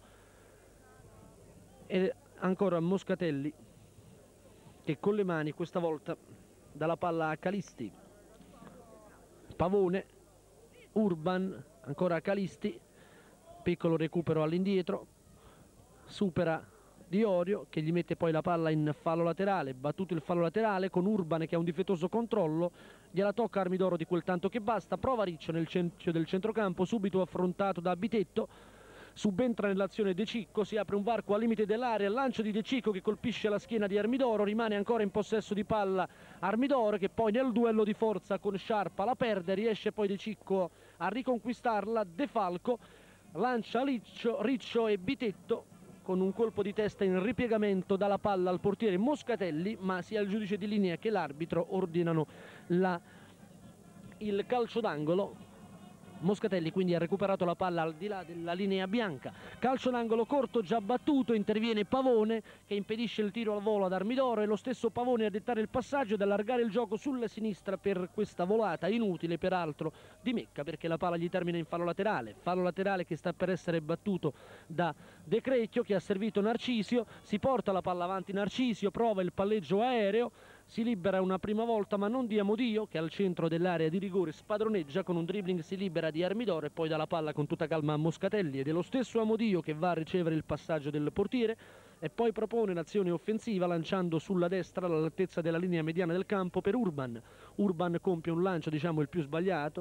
e ancora Moscatelli che con le mani questa volta dalla palla a Calisti, Pavone, Urban, ancora Calisti, piccolo recupero all'indietro, supera Diorio che gli mette poi la palla in fallo laterale, battuto il fallo laterale con Urban che ha un difettoso controllo, gliela tocca Armidoro di quel tanto che basta, prova Riccio nel centro del centrocampo, subito affrontato da Bitetto, subentra nell'azione De Cicco, si apre un varco al limite dell'area, lancio di De Cicco che colpisce la schiena di Armidoro, rimane ancora in possesso di palla Armidoro che poi nel duello di forza con Sciarpa la perde, riesce poi De Cicco a riconquistarla, De Falco lancia Riccio, Riccio e Bitetto con un colpo di testa in ripiegamento dalla palla al portiere Moscatelli, ma sia il giudice di linea che l'arbitro ordinano la, il calcio d'angolo. Moscatelli quindi ha recuperato la palla al di là della linea bianca, calcio d'angolo corto già battuto, interviene Pavone che impedisce il tiro al volo ad Armidoro e lo stesso Pavone a dettare il passaggio ed allargare il gioco sulla sinistra per questa volata inutile peraltro di Mecca, perché la palla gli termina in fallo laterale, fallo laterale che sta per essere battuto da De Crecchio che ha servito Narcisio, si porta la palla avanti Narcisio, prova il palleggio aereo, si libera una prima volta ma non di Amodio che al centro dell'area di rigore spadroneggia, con un dribbling si libera di Armidoro e poi dà la palla con tutta calma a Moscatelli ed è lo stesso Amodio che va a ricevere il passaggio del portiere e poi propone l'azione offensiva lanciando sulla destra all'altezza della linea mediana del campo per Urban. Urban compie un lancio diciamo il più sbagliato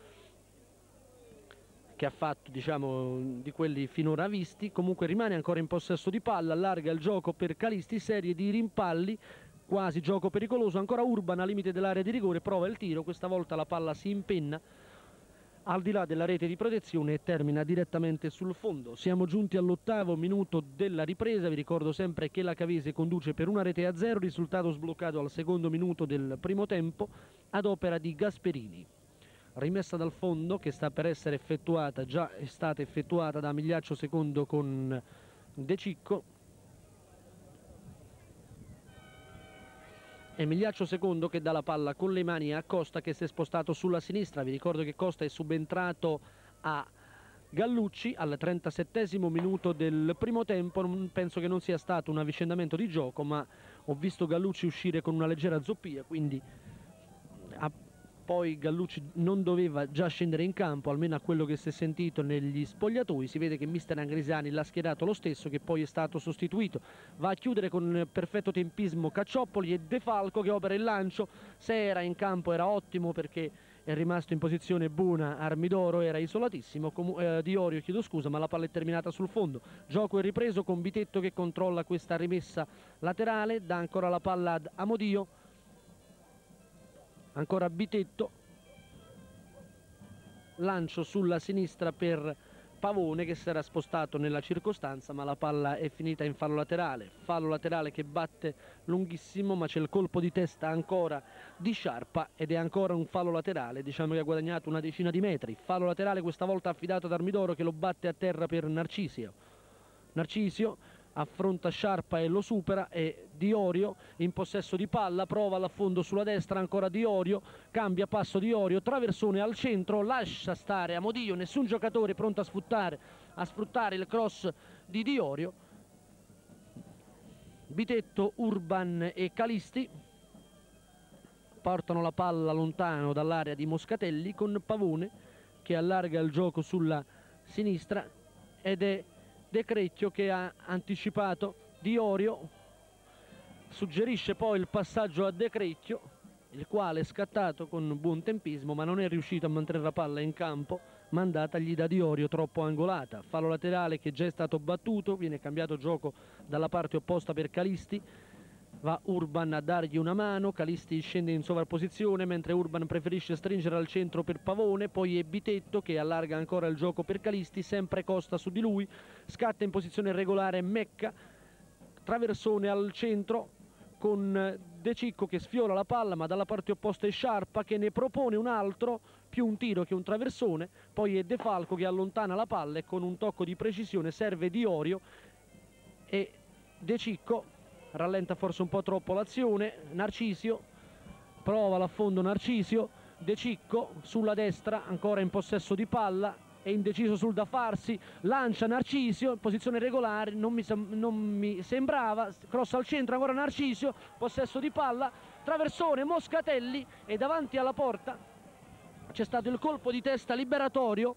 che ha fatto diciamo di quelli finora visti, comunque rimane ancora in possesso di palla, allarga il gioco per Calisti, serie di rimpalli, quasi gioco pericoloso, ancora Urban al limite dell'area di rigore, prova il tiro, questa volta la palla si impenna al di là della rete di protezione e termina direttamente sul fondo. Siamo giunti all'ottavo minuto della ripresa, vi ricordo sempre che la Cavese conduce per una rete a zero, risultato sbloccato al secondo minuto del primo tempo ad opera di Gasperini. Rimessa dal fondo che sta per essere effettuata, già è stata effettuata da Migliaccio secondo con De Cicco. Emiliaccio secondo che dà la palla con le mani a Costa che si è spostato sulla sinistra. Vi ricordo che Costa è subentrato a Gallucci al trentasettesimo minuto del primo tempo. Non, penso che non sia stato un avvicendamento di gioco, ma ho visto Gallucci uscire con una leggera zoppia, quindi a, poi Gallucci non doveva già scendere in campo, almeno a quello che si è sentito negli spogliatoi. Si vede che mister Angrisani l'ha schierato lo stesso, che poi è stato sostituito. Va a chiudere con perfetto tempismo Cacciopoli e De Falco che opera il lancio. Se era in campo era ottimo perché è rimasto in posizione buona, Armidoro era isolatissimo, Com eh, Diorio chiedo scusa, ma la palla è terminata sul fondo. Gioco è ripreso con Bitetto che controlla questa rimessa laterale, dà ancora la palla ad Amodio, ancora Bitetto, lancio sulla sinistra per Pavone che si era spostato nella circostanza, ma la palla è finita in fallo laterale, fallo laterale che batte lunghissimo, ma c'è il colpo di testa ancora di Sciarpa ed è ancora un fallo laterale, diciamo che ha guadagnato una decina di metri. Fallo laterale questa volta affidato ad Armidoro che lo batte a terra per Narcisio. Narcisio affronta Sciarpa e lo supera, e Diorio in possesso di palla, prova l'affondo sulla destra, ancora Diorio, cambia passo Diorio, traversone al centro, lascia stare Amodio, nessun giocatore pronto a sfruttare, a sfruttare il cross di Diorio. Bitetto, Urban e Calisti portano la palla lontano dall'area di Moscatelli con Pavone che allarga il gioco sulla sinistra ed è De Crecchio che ha anticipato Diorio, suggerisce poi il passaggio a De Crecchio, il quale è scattato con buon tempismo ma non è riuscito a mantenere la palla in campo, mandatagli da Diorio troppo angolata. Fallo laterale che già è stato battuto, viene cambiato gioco dalla parte opposta per Calisti, va Urban a dargli una mano, Calisti scende in sovrapposizione mentre Urban preferisce stringere al centro per Pavone, poi è Bitetto che allarga ancora il gioco per Calisti, sempre Costa su di lui, scatta in posizione regolare Mecca, traversone al centro con De Cicco che sfiora la palla, ma dalla parte opposta è Sciarpa che ne propone un altro, più un tiro che un traversone, poi è De Falco che allontana la palla e con un tocco di precisione serve Diorio e De Cicco rallenta forse un po' troppo l'azione. Narcisio prova l'affondo, Narcisio, De Cicco sulla destra ancora in possesso di palla, è indeciso sul da farsi, lancia Narcisio in posizione regolare, non mi, non mi sembrava, cross al centro, ancora Narcisio, possesso di palla, traversone Moscatelli e davanti alla porta c'è stato il colpo di testa liberatorio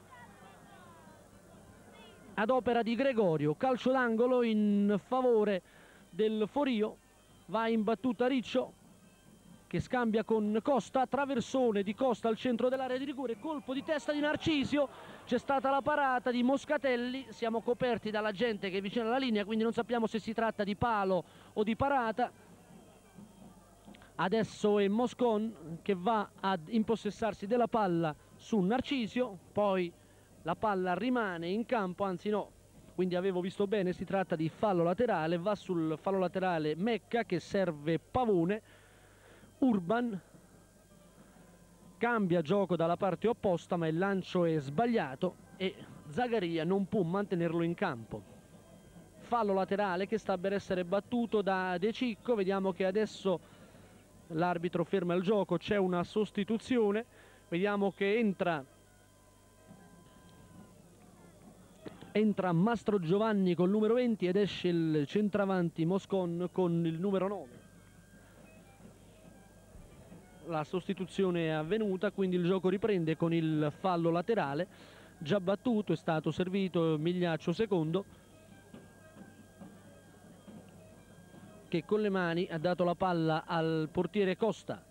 ad opera di Gregorio. Calcio d'angolo in favore del Forio, va in battuta Riccio che scambia con Costa, traversone di Costa al centro dell'area di rigore, colpo di testa di Narcisio, c'è stata la parata di Moscatelli, siamo coperti dalla gente che è vicino alla linea, quindi non sappiamo se si tratta di palo o di parata. Adesso è Moscon che va ad impossessarsi della palla su Narcisio, poi la palla rimane in campo, anzi no, quindi avevo visto bene, si tratta di fallo laterale, va sul fallo laterale Mecca che serve Pavone. Urban cambia gioco dalla parte opposta, ma il lancio è sbagliato e Zagaria non può mantenerlo in campo. Fallo laterale che sta per essere battuto da De Cicco. Vediamo che adesso l'arbitro ferma il gioco, c'è una sostituzione, vediamo che entra entra Mastro Giovanni col numero venti ed esce il centravanti Moscon con il numero nove. La sostituzione è avvenuta, quindi il gioco riprende con il fallo laterale già battuto, è stato servito Migliaccio secondo che con le mani ha dato la palla al portiere Costa.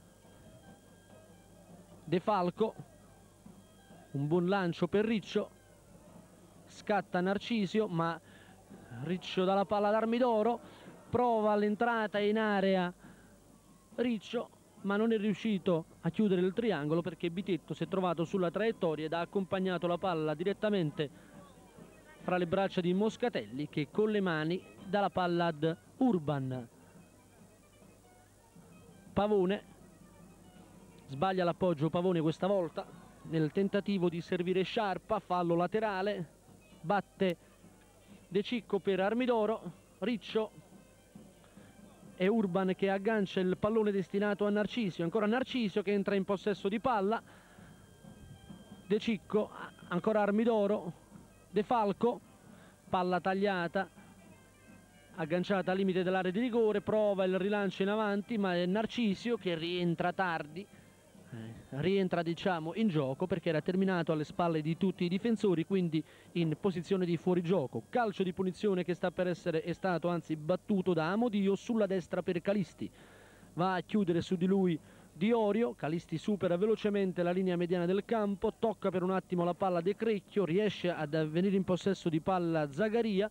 De Falco, un buon lancio per Riccio, scatta Narcisio ma Riccio dà la palla ad Armidoro, prova l'entrata in area Riccio ma non è riuscito a chiudere il triangolo perché Bitetto si è trovato sulla traiettoria ed ha accompagnato la palla direttamente fra le braccia di Moscatelli che con le mani dà la palla ad Urban. Pavone sbaglia l'appoggio, Pavone questa volta nel tentativo di servire Sciarpa, fallo laterale, batte De Cicco per Armidoro, Riccio e Urban che aggancia il pallone destinato a Narcisio, ancora Narcisio che entra in possesso di palla, De Cicco, ancora Armidoro, De Falco, palla tagliata, agganciata al limite dell'area di rigore, prova il rilancio in avanti ma è Narcisio che rientra tardi, eh, rientra diciamo in gioco perché era terminato alle spalle di tutti i difensori, quindi in posizione di fuorigioco. Calcio di punizione che sta per essere, è stato anzi battuto da Amodio sulla destra per Calisti, va a chiudere su di lui Diorio, Calisti supera velocemente la linea mediana del campo, tocca per un attimo la palla De Crecchio, riesce a venire in possesso di palla Zagaria,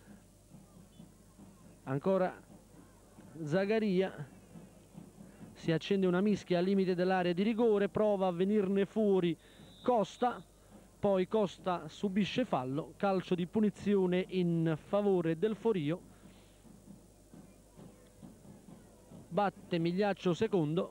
ancora Zagaria, si accende una mischia al limite dell'area di rigore, prova a venirne fuori Costa, poi Costa subisce fallo, calcio di punizione in favore del Forio, batte Migliaccio secondo.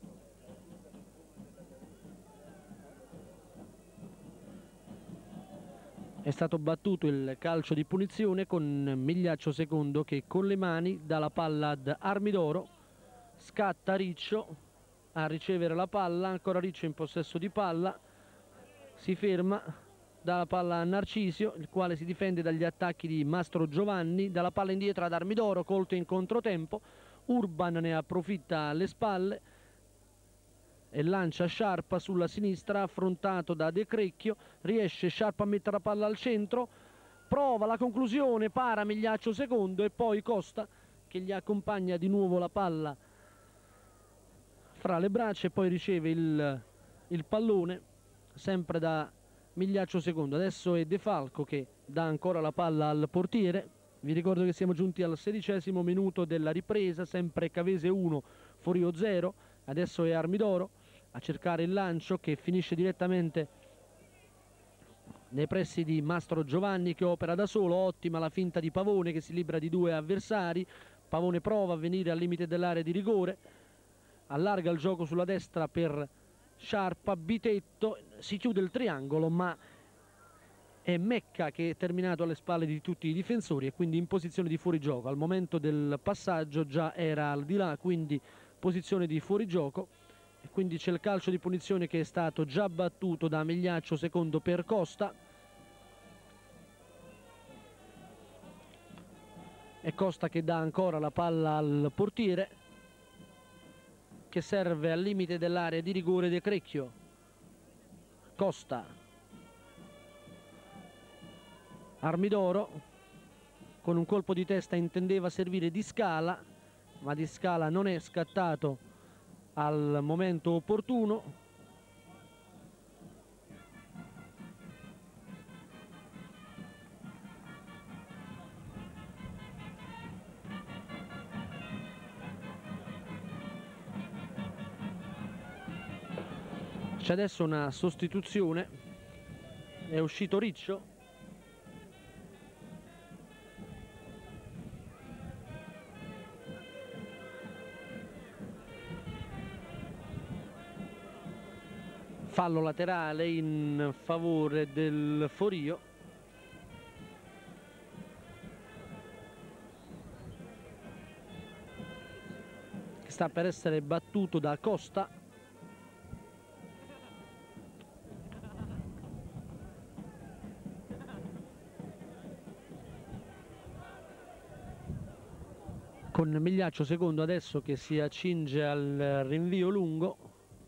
È stato battuto il calcio di punizione con Migliaccio secondo che con le mani dà la palla ad Armidoro, scatta Riccio a ricevere la palla, ancora Riccio in possesso di palla, si ferma, dà la palla a Narcisio, il quale si difende dagli attacchi di Mastro Giovanni, dà la palla indietro ad Armidoro, colto in controtempo, Urban ne approfitta alle spalle e lancia Sciarpa sulla sinistra, affrontato da De Crecchio, riesce Sciarpa a mettere la palla al centro, prova la conclusione, para Migliaccio secondo e poi Costa che gli accompagna di nuovo la palla fra le braccia e poi riceve il, il pallone sempre da Migliaccio secondo. Adesso è De Falco che dà ancora la palla al portiere. Vi ricordo che siamo giunti al sedicesimo minuto della ripresa, sempre Cavese uno, Forio zero. Adesso è Armidoro a cercare il lancio che finisce direttamente nei pressi di Mastro Giovanni che opera da solo. Ottima la finta di Pavone che si libera di due avversari. Pavone prova a venire al limite dell'area di rigore, allarga il gioco sulla destra per Sciarpa, Bitetto, si chiude il triangolo ma è Mecca che è terminato alle spalle di tutti i difensori e quindi in posizione di fuorigioco. Al momento del passaggio già era al di là, quindi posizione di fuorigioco, e quindi c'è il calcio di punizione che è stato già battuto da Migliaccio secondo per Costa, e Costa che dà ancora la palla al portiere. che serve al limite dell'area di rigore De Crecchio. Costa, Armidoro con un colpo di testa intendeva servire Di Scala, ma Di Scala non è scattato al momento opportuno. C'è adesso una sostituzione, è uscito Riccio. Fallo laterale in favore del Forio. Che sta per essere battuto da Costa. Con Migliaccio secondo adesso che si accinge al rinvio lungo.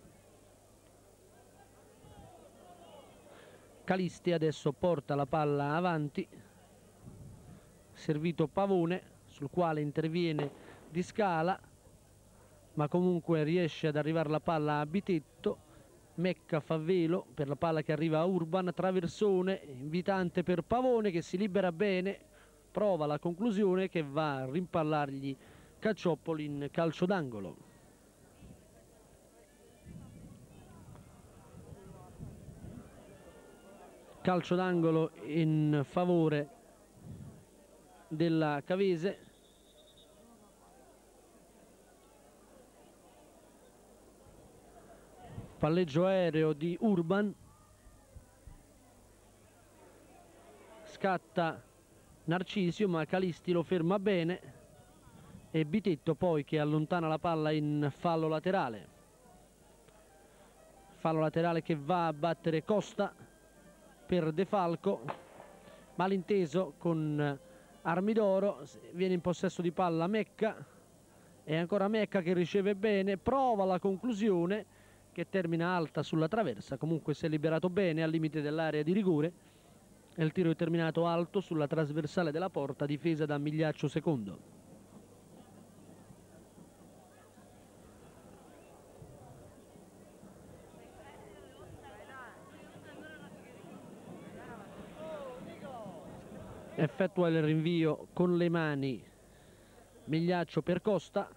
Calisti adesso porta la palla avanti, servito Pavone sul quale interviene Di Scala, ma comunque riesce ad arrivare la palla a Bitetto. Mecca fa velo per la palla che arriva a Urban, traversone invitante per Pavone che si libera bene, prova la conclusione che va a rimpallargli Calciopoli in calcio d'angolo. Calcio d'angolo in favore della Cavese. Palleggio aereo di Urban. Scatta Narcisio, ma Calisti lo ferma bene. E Bitetto poi che allontana la palla in fallo laterale. Fallo laterale che va a battere Costa per De Falco, malinteso con Armidoro, viene in possesso di palla Mecca, e ancora Mecca che riceve bene, prova la conclusione che termina alta sulla traversa, comunque si è liberato bene al limite dell'area di rigore e il tiro è terminato alto sulla trasversale della porta, difesa da Migliaccio secondo. Effettua il rinvio con le mani Migliaccio per Costa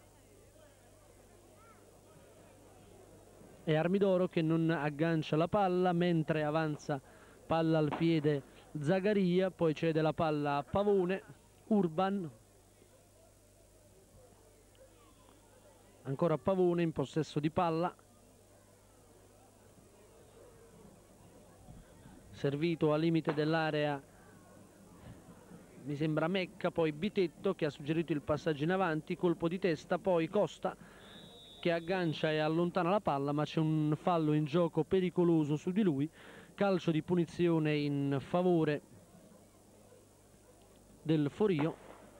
e Armidoro che non aggancia la palla mentre avanza palla al piede Zagaria, poi cede la palla a Pavone. Urban, ancora Pavone in possesso di palla, servito al limite dell'area mi sembra Mecca, poi Bitetto che ha suggerito il passaggio in avanti, colpo di testa, poi Costa che aggancia e allontana la palla, ma c'è un fallo in gioco pericoloso su di lui, calcio di punizione in favore del Forio,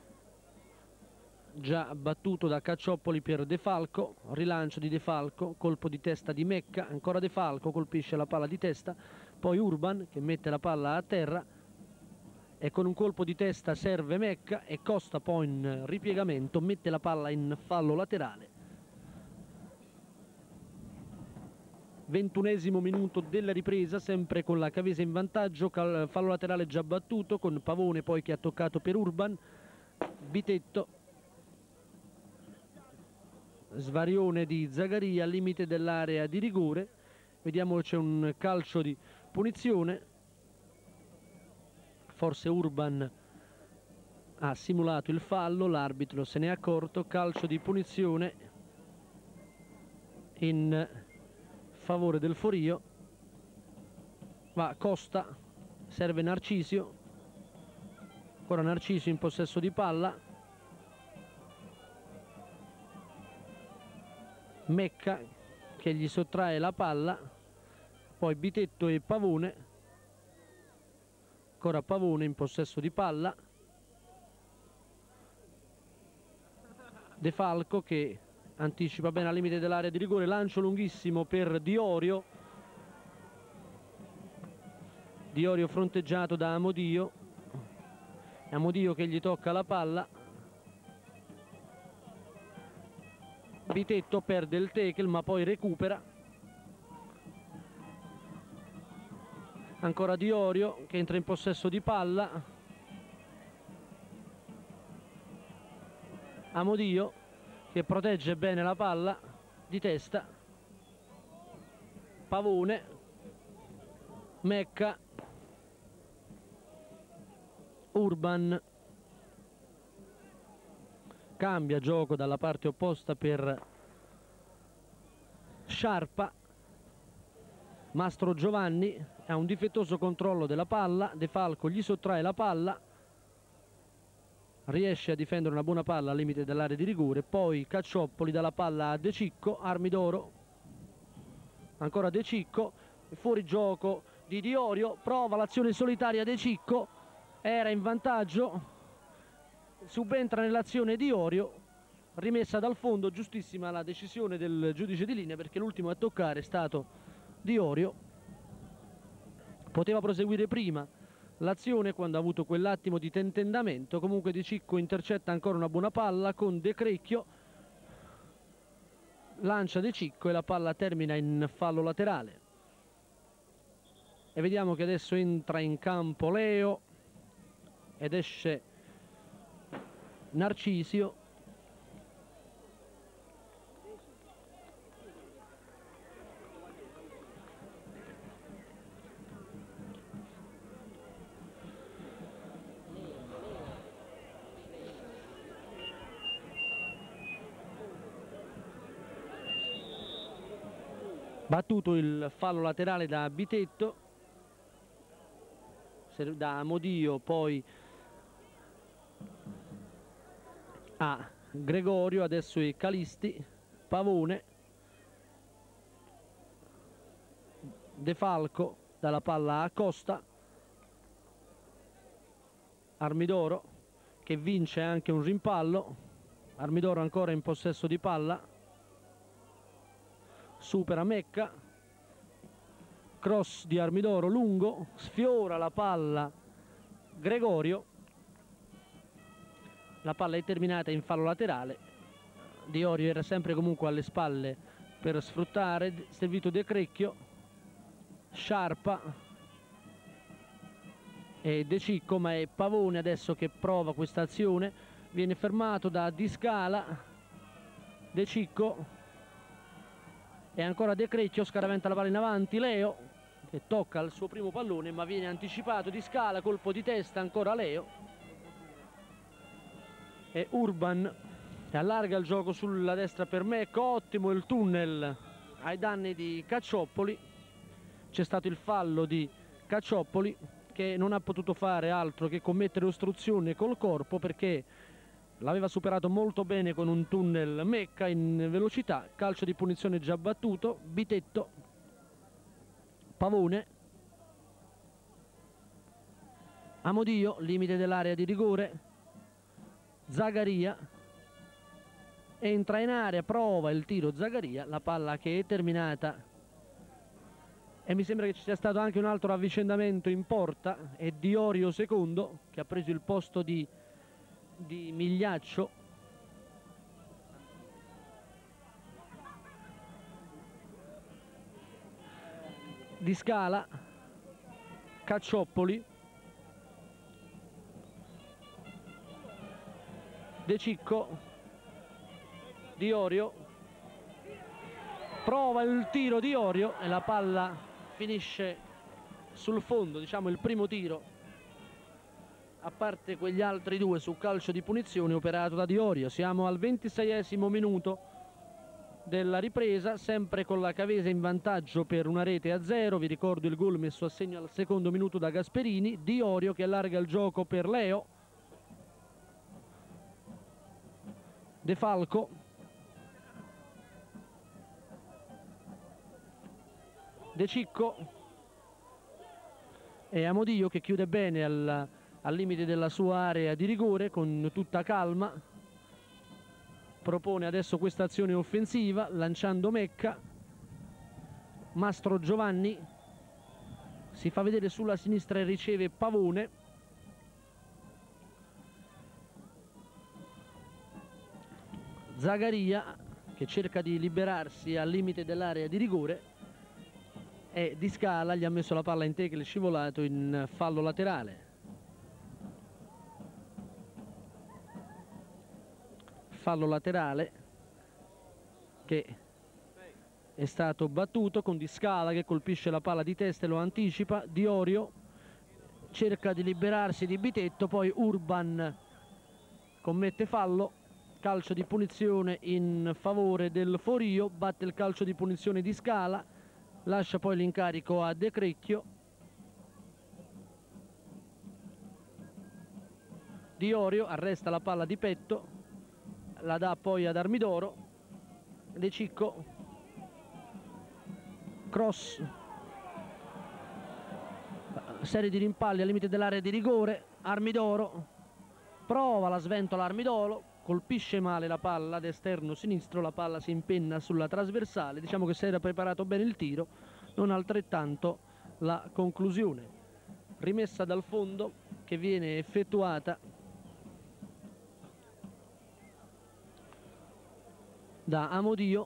già battuto da Calciopoli per De Falco, rilancio di De Falco, colpo di testa di Mecca, ancora De Falco colpisce la palla di testa, poi Urban che mette la palla a terra, e con un colpo di testa serve Mecca e Costa poi in ripiegamento mette la palla in fallo laterale. ventunesimo minuto della ripresa, sempre con la Cavese in vantaggio, fallo laterale già battuto con Pavone poi che ha toccato per Urban. Bitetto, svarione di Zagaria al limite dell'area di rigore, vediamo c'è un calcio di punizione. Forse Urban ha simulato il fallo, l'arbitro se ne è accorto, calcio di punizione in favore del Forio. Va Costa, serve Narcisio, ancora Narcisio in possesso di palla, Mecca che gli sottrae la palla, poi Bitetto e Pavone. Ancora Pavone in possesso di palla, De Falco che anticipa bene al limite dell'area di rigore, lancio lunghissimo per Diorio, Diorio fronteggiato da Amodio, Amodio che gli tocca la palla, Bitetto perde il tackle ma poi recupera, ancora Diorio che entra in possesso di palla, Amodio che protegge bene la palla di testa, Pavone, Mecca, Urban, cambia gioco dalla parte opposta per Sciarpa, Mastro Giovanni ha un difettoso controllo della palla, De Falco gli sottrae la palla, riesce a difendere una buona palla al limite dell'area di rigore, poi Caccioppoli dà la palla a De Cicco, Armidoro, ancora De Cicco, fuori gioco di Diorio, prova l'azione solitaria De Cicco, era in vantaggio, subentra nell'azione Diorio, rimessa dal fondo, giustissima la decisione del giudice di linea perché l'ultimo a toccare è stato Diorio, poteva proseguire prima l'azione quando ha avuto quell'attimo di tentennamento, comunque De Cicco intercetta ancora una buona palla con De Crecchio, lancia De Cicco e la palla termina in fallo laterale. E vediamo che adesso entra in campo Leo ed esce Narcisio. Battuto il fallo laterale da Bitetto, da Amodio, poi a Gregorio, adesso i Calisti, Pavone, De Falco dalla palla a Costa, Armidoro che vince anche un rimpallo, Armidoro ancora in possesso di palla, supera Mecca, cross di Armidoro lungo, sfiora la palla Gregorio, la palla è terminata in fallo laterale, Diorio era sempre comunque alle spalle per sfruttare, servito De Crecchio, Sciarpa e De Cicco, ma è Pavone adesso che prova questa azione, viene fermato da Di Scala, De Cicco e ancora De Crecchio, scaraventa la palla in avanti, Leo che tocca il suo primo pallone ma viene anticipato Di Scala, colpo di testa ancora Leo e Urban allarga il gioco sulla destra per Mecca, ottimo il tunnel ai danni di Caccioppoli, c'è stato il fallo di Caccioppoli che non ha potuto fare altro che commettere ostruzione col corpo perché l'aveva superato molto bene con un tunnel Mecca in velocità, calcio di punizione già battuto, Bitetto, Pavone, Amodio, limite dell'area di rigore, Zagaria, entra in area, prova il tiro Zagaria, la palla che è terminata e mi sembra che ci sia stato anche un altro avvicendamento in porta, è Diorio secondo che ha preso il posto di di Migliaccio, Di Scala, Caccioppoli, De Cicco, Diorio, prova il tiro Diorio e la palla finisce sul fondo, diciamo il primo tiro a parte quegli altri due su calcio di punizione operato da Diorio. Siamo al ventiseiesimo minuto della ripresa, sempre con la Cavese in vantaggio per una rete a zero. Vi ricordo il gol messo a segno al secondo minuto da Gasperini. Diorio che allarga il gioco per Leo, De Falco, De Cicco e Amodio che chiude bene al al limite della sua area di rigore con tutta calma, propone adesso questa azione offensiva lanciando Mecca. Mastro Giovanni si fa vedere sulla sinistra e riceve Pavone. Zagaria che cerca di liberarsi al limite dell'area di rigore e Di Scala gli ha messo la palla in tackle scivolato in fallo laterale. Fallo laterale che è stato battuto con Di Scala che colpisce la palla di testa e lo anticipa. Diorio cerca di liberarsi di Bitetto, poi Urban commette fallo, calcio di punizione in favore del Forio, batte il calcio di punizione Di Scala, lascia poi l'incarico a De Crecchio. Diorio arresta la palla di petto, la dà poi ad Armidoro. De Cicco, cross, serie di rimpalli al limite dell'area di rigore. Armidoro prova la sventola, Armidoro colpisce male la palla ad esterno sinistro, la palla si impenna sulla trasversale. Diciamo che si era preparato bene il tiro, non altrettanto la conclusione. Rimessa dal fondo che viene effettuata da Amodio.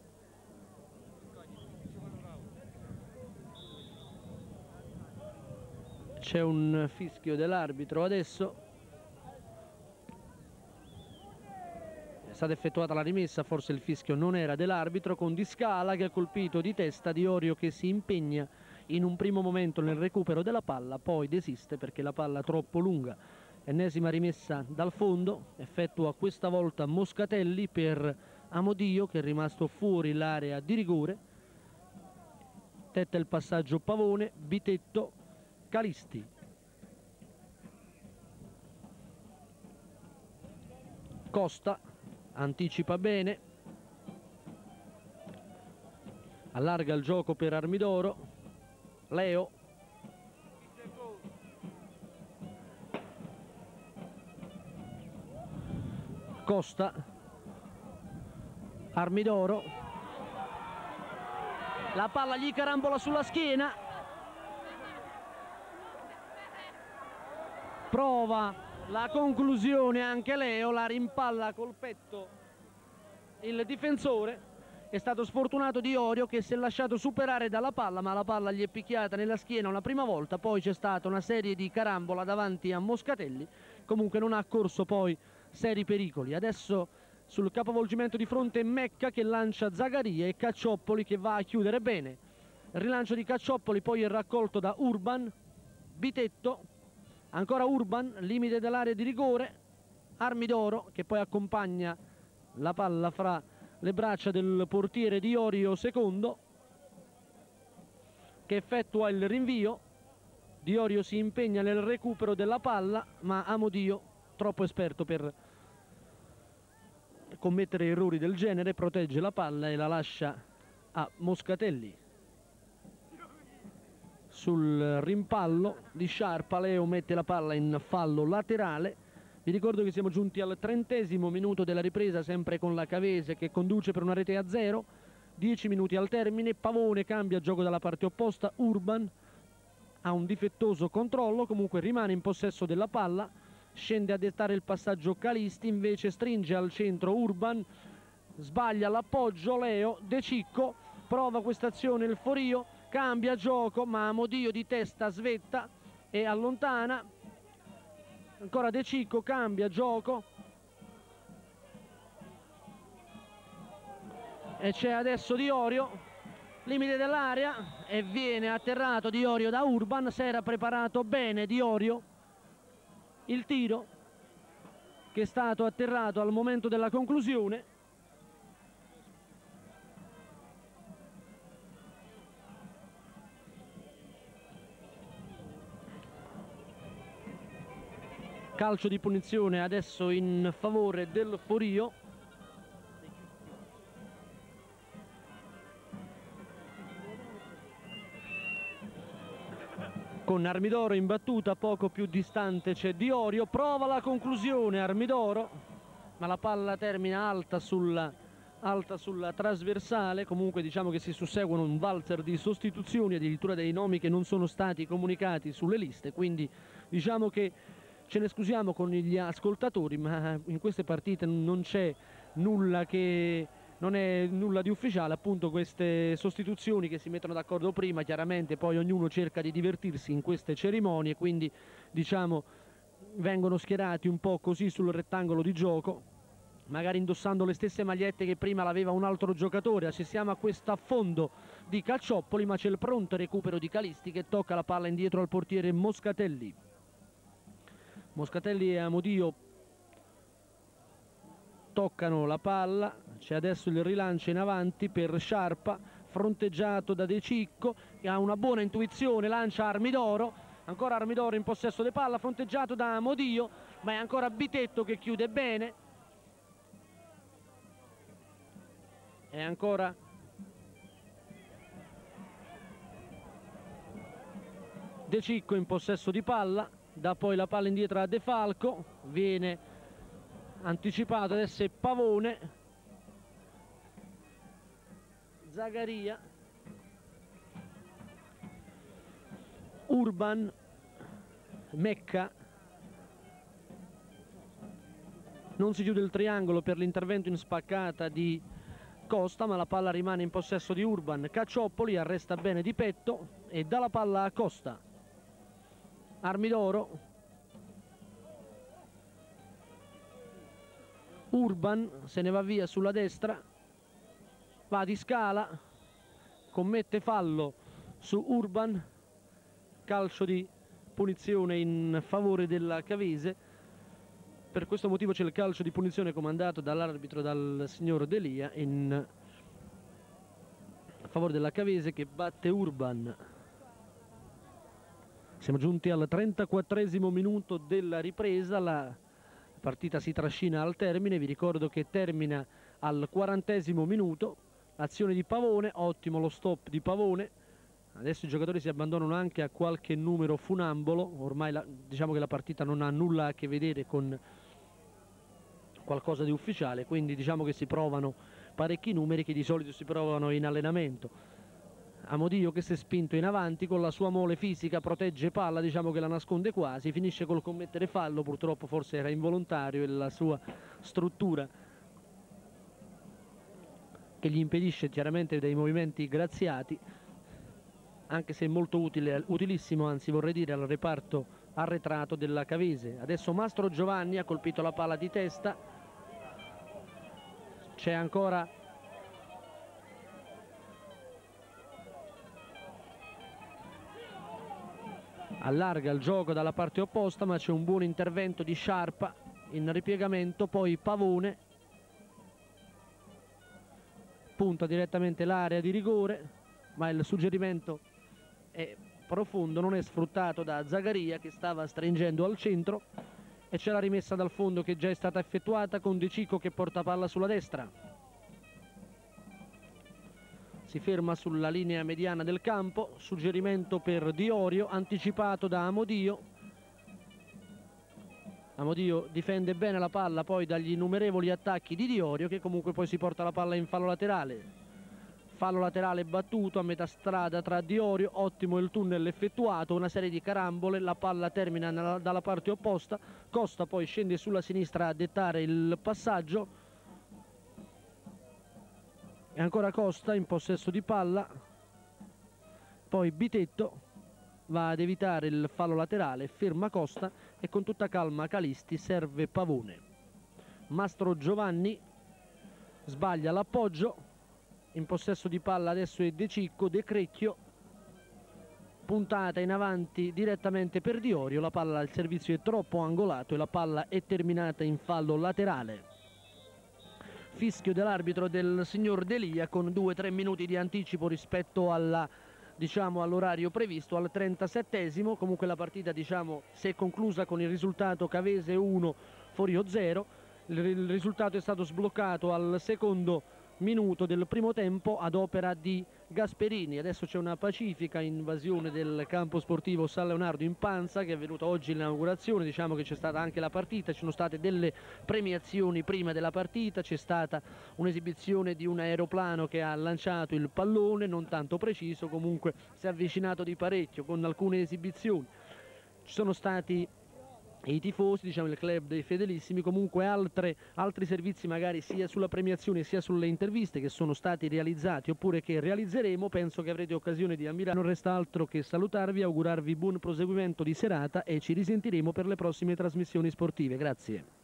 C'è un fischio dell'arbitro adesso. È stata effettuata la rimessa, forse il fischio non era dell'arbitro, con Di Scala che ha colpito di testa Diorio che si impegna in un primo momento nel recupero della palla, poi desiste perché la palla è troppo lunga. Ennesima rimessa dal fondo, effettua questa volta Moscatelli per Amodio che è rimasto fuori l'area di rigore. Tetta il passaggio Pavone, Bitetto, Calisti. Costa anticipa bene, allarga il gioco per Armidoro. Leo, Costa, Armidoro, la palla gli carambola sulla schiena, prova la conclusione anche Leo, la rimpalla col petto il difensore. È stato sfortunato Diorio che si è lasciato superare dalla palla, ma la palla gli è picchiata nella schiena una prima volta, poi c'è stata una serie di carambola davanti a Moscatelli, comunque non ha corso poi seri pericoli. Adesso sul capovolgimento di fronte Mecca che lancia Zagaria e Caccioppoli che va a chiudere bene. Il rilancio di Caccioppoli poi è raccolto da Urban, Bitetto, ancora Urban, limite dell'area di rigore, Armidoro che poi accompagna la palla fra le braccia del portiere Diorio secondo che effettua il rinvio. Diorio si impegna nel recupero della palla, ma Amodio, troppo esperto per commettere errori del genere, protegge la palla e la lascia a Moscatelli. Sul rimpallo di Sciarpa Leo mette la palla in fallo laterale. Vi ricordo che siamo giunti al trentesimo minuto della ripresa, sempre con la Cavese che conduce per una rete a zero. dieci minuti al termine, Pavone cambia gioco dalla parte opposta, Urban ha un difettoso controllo, comunque rimane in possesso della palla, scende a dettare il passaggio Calisti, invece stringe al centro Urban, sbaglia l'appoggio Leo, De Cicco, prova questa azione il Forio, cambia gioco ma Amodio di testa svetta e allontana. Ancora De Cicco, cambia gioco e c'è adesso Diorio, limite dell'area, e viene atterrato Diorio da Urban. Si era preparato bene Diorio, il tiro che è stato atterrato al momento della conclusione. Calcio di punizione adesso in favore del Forio. Con Armidoro in battuta, poco più distante c'è Diorio, prova la conclusione Armidoro, ma la palla termina alta sulla, alta sulla trasversale. Comunque diciamo che si susseguono un valzer di sostituzioni, addirittura dei nomi che non sono stati comunicati sulle liste, quindi diciamo che ce ne scusiamo con gli ascoltatori, ma in queste partite non c'è nulla che... non è nulla di ufficiale, appunto queste sostituzioni che si mettono d'accordo prima, chiaramente poi ognuno cerca di divertirsi in queste cerimonie, quindi diciamo vengono schierati un po' così sul rettangolo di gioco, magari indossando le stesse magliette che prima l'aveva un altro giocatore. Assistiamo a questo affondo di Calciopoli, ma c'è il pronto recupero di Calisti che tocca la palla indietro al portiere Moscatelli. Moscatelli e Amodio toccano la palla, c'è adesso il rilancio in avanti per Sciarpa, fronteggiato da De Cicco che ha una buona intuizione, lancia Armidoro, ancora Armidoro in possesso di palla, fronteggiato da Amodio, ma è ancora Bitetto che chiude bene, è ancora De Cicco in possesso di palla, dà poi la palla indietro a De Falco, viene anticipato, adesso è Pavone, Zagaria, Urban, Mecca, non si chiude il triangolo per l'intervento in spaccata di Costa, ma la palla rimane in possesso di Urban. Calciopoli arresta bene di petto e dà la palla a Costa. Armidoro, Urban se ne va via sulla destra, va di scala, commette fallo su Urban, calcio di punizione in favore della Cavese. Per questo motivo c'è il calcio di punizione comandato dall'arbitro, dal signor Delia, in favore della Cavese che batte Urban. Siamo giunti al trentaquattresimo minuto della ripresa, la partita si trascina al termine, vi ricordo che termina al quarantesimo minuto, azione di Pavone, ottimo lo stop di Pavone, adesso i giocatori si abbandonano anche a qualche numero funambolo, ormai la, diciamo che la partita non ha nulla a che vedere con qualcosa di ufficiale, quindi diciamo che si provano parecchi numeri che di solito si provano in allenamento. Amodio che si è spinto in avanti con la sua mole fisica, protegge palla, diciamo che la nasconde quasi, finisce col commettere fallo, purtroppo forse era involontario e la sua struttura che gli impedisce chiaramente dei movimenti graziati, anche se molto utile, utilissimo anzi vorrei dire, al reparto arretrato della Cavese. Adesso Mastro Giovanni ha colpito la palla di testa, c'è ancora allarga il gioco dalla parte opposta, ma c'è un buon intervento di Sciarpa in ripiegamento, poi Pavone punta direttamente l'area di rigore, ma il suggerimento è profondo, non è sfruttato da Zagaria che stava stringendo al centro, e c'è la rimessa dal fondo che già è stata effettuata con De Cicco che porta palla sulla destra. Si ferma sulla linea mediana del campo, suggerimento per Diorio, anticipato da Amodio. Amodio difende bene la palla poi dagli innumerevoli attacchi di Diorio, che comunque poi si porta la palla in fallo laterale. Fallo laterale battuto a metà strada tra Diorio, ottimo il tunnel effettuato, una serie di carambole, la palla termina nella, dalla parte opposta, Costa poi scende sulla sinistra a dettare il passaggio. E ancora Costa in possesso di palla, poi Bitetto va ad evitare il fallo laterale, ferma Costa e con tutta calma Calisti serve Pavone. Mastro Giovanni sbaglia l'appoggio, in possesso di palla adesso è De Cicco, De Crecchio, puntata in avanti direttamente per Diorio, la palla al servizio è troppo angolato e la palla è terminata in fallo laterale. Fischio dell'arbitro del signor Delia con due tre minuti di anticipo rispetto alla, diciamo, all'orario previsto, al trentasettesimo. Comunque la partita, diciamo, si è conclusa con il risultato Cavese uno, Forio zero. Il, il risultato è stato sbloccato al secondo minuto del primo tempo ad opera di Gasperini. Adesso c'è una pacifica invasione del campo sportivo San Leonardo in Panza, che è avvenuta oggi l'inaugurazione. Diciamo che c'è stata anche la partita, ci sono state delle premiazioni prima della partita, c'è stata un'esibizione di un aeroplano che ha lanciato il pallone, non tanto preciso, comunque si è avvicinato di parecchio con alcune esibizioni. Ci sono stati i tifosi, diciamo il club dei fedelissimi, comunque altre, altri servizi magari sia sulla premiazione sia sulle interviste che sono stati realizzati oppure che realizzeremo. Penso che avrete occasione di ammirare. Non resta altro che salutarvi, augurarvi buon proseguimento di serata e ci risentiremo per le prossime trasmissioni sportive. Grazie.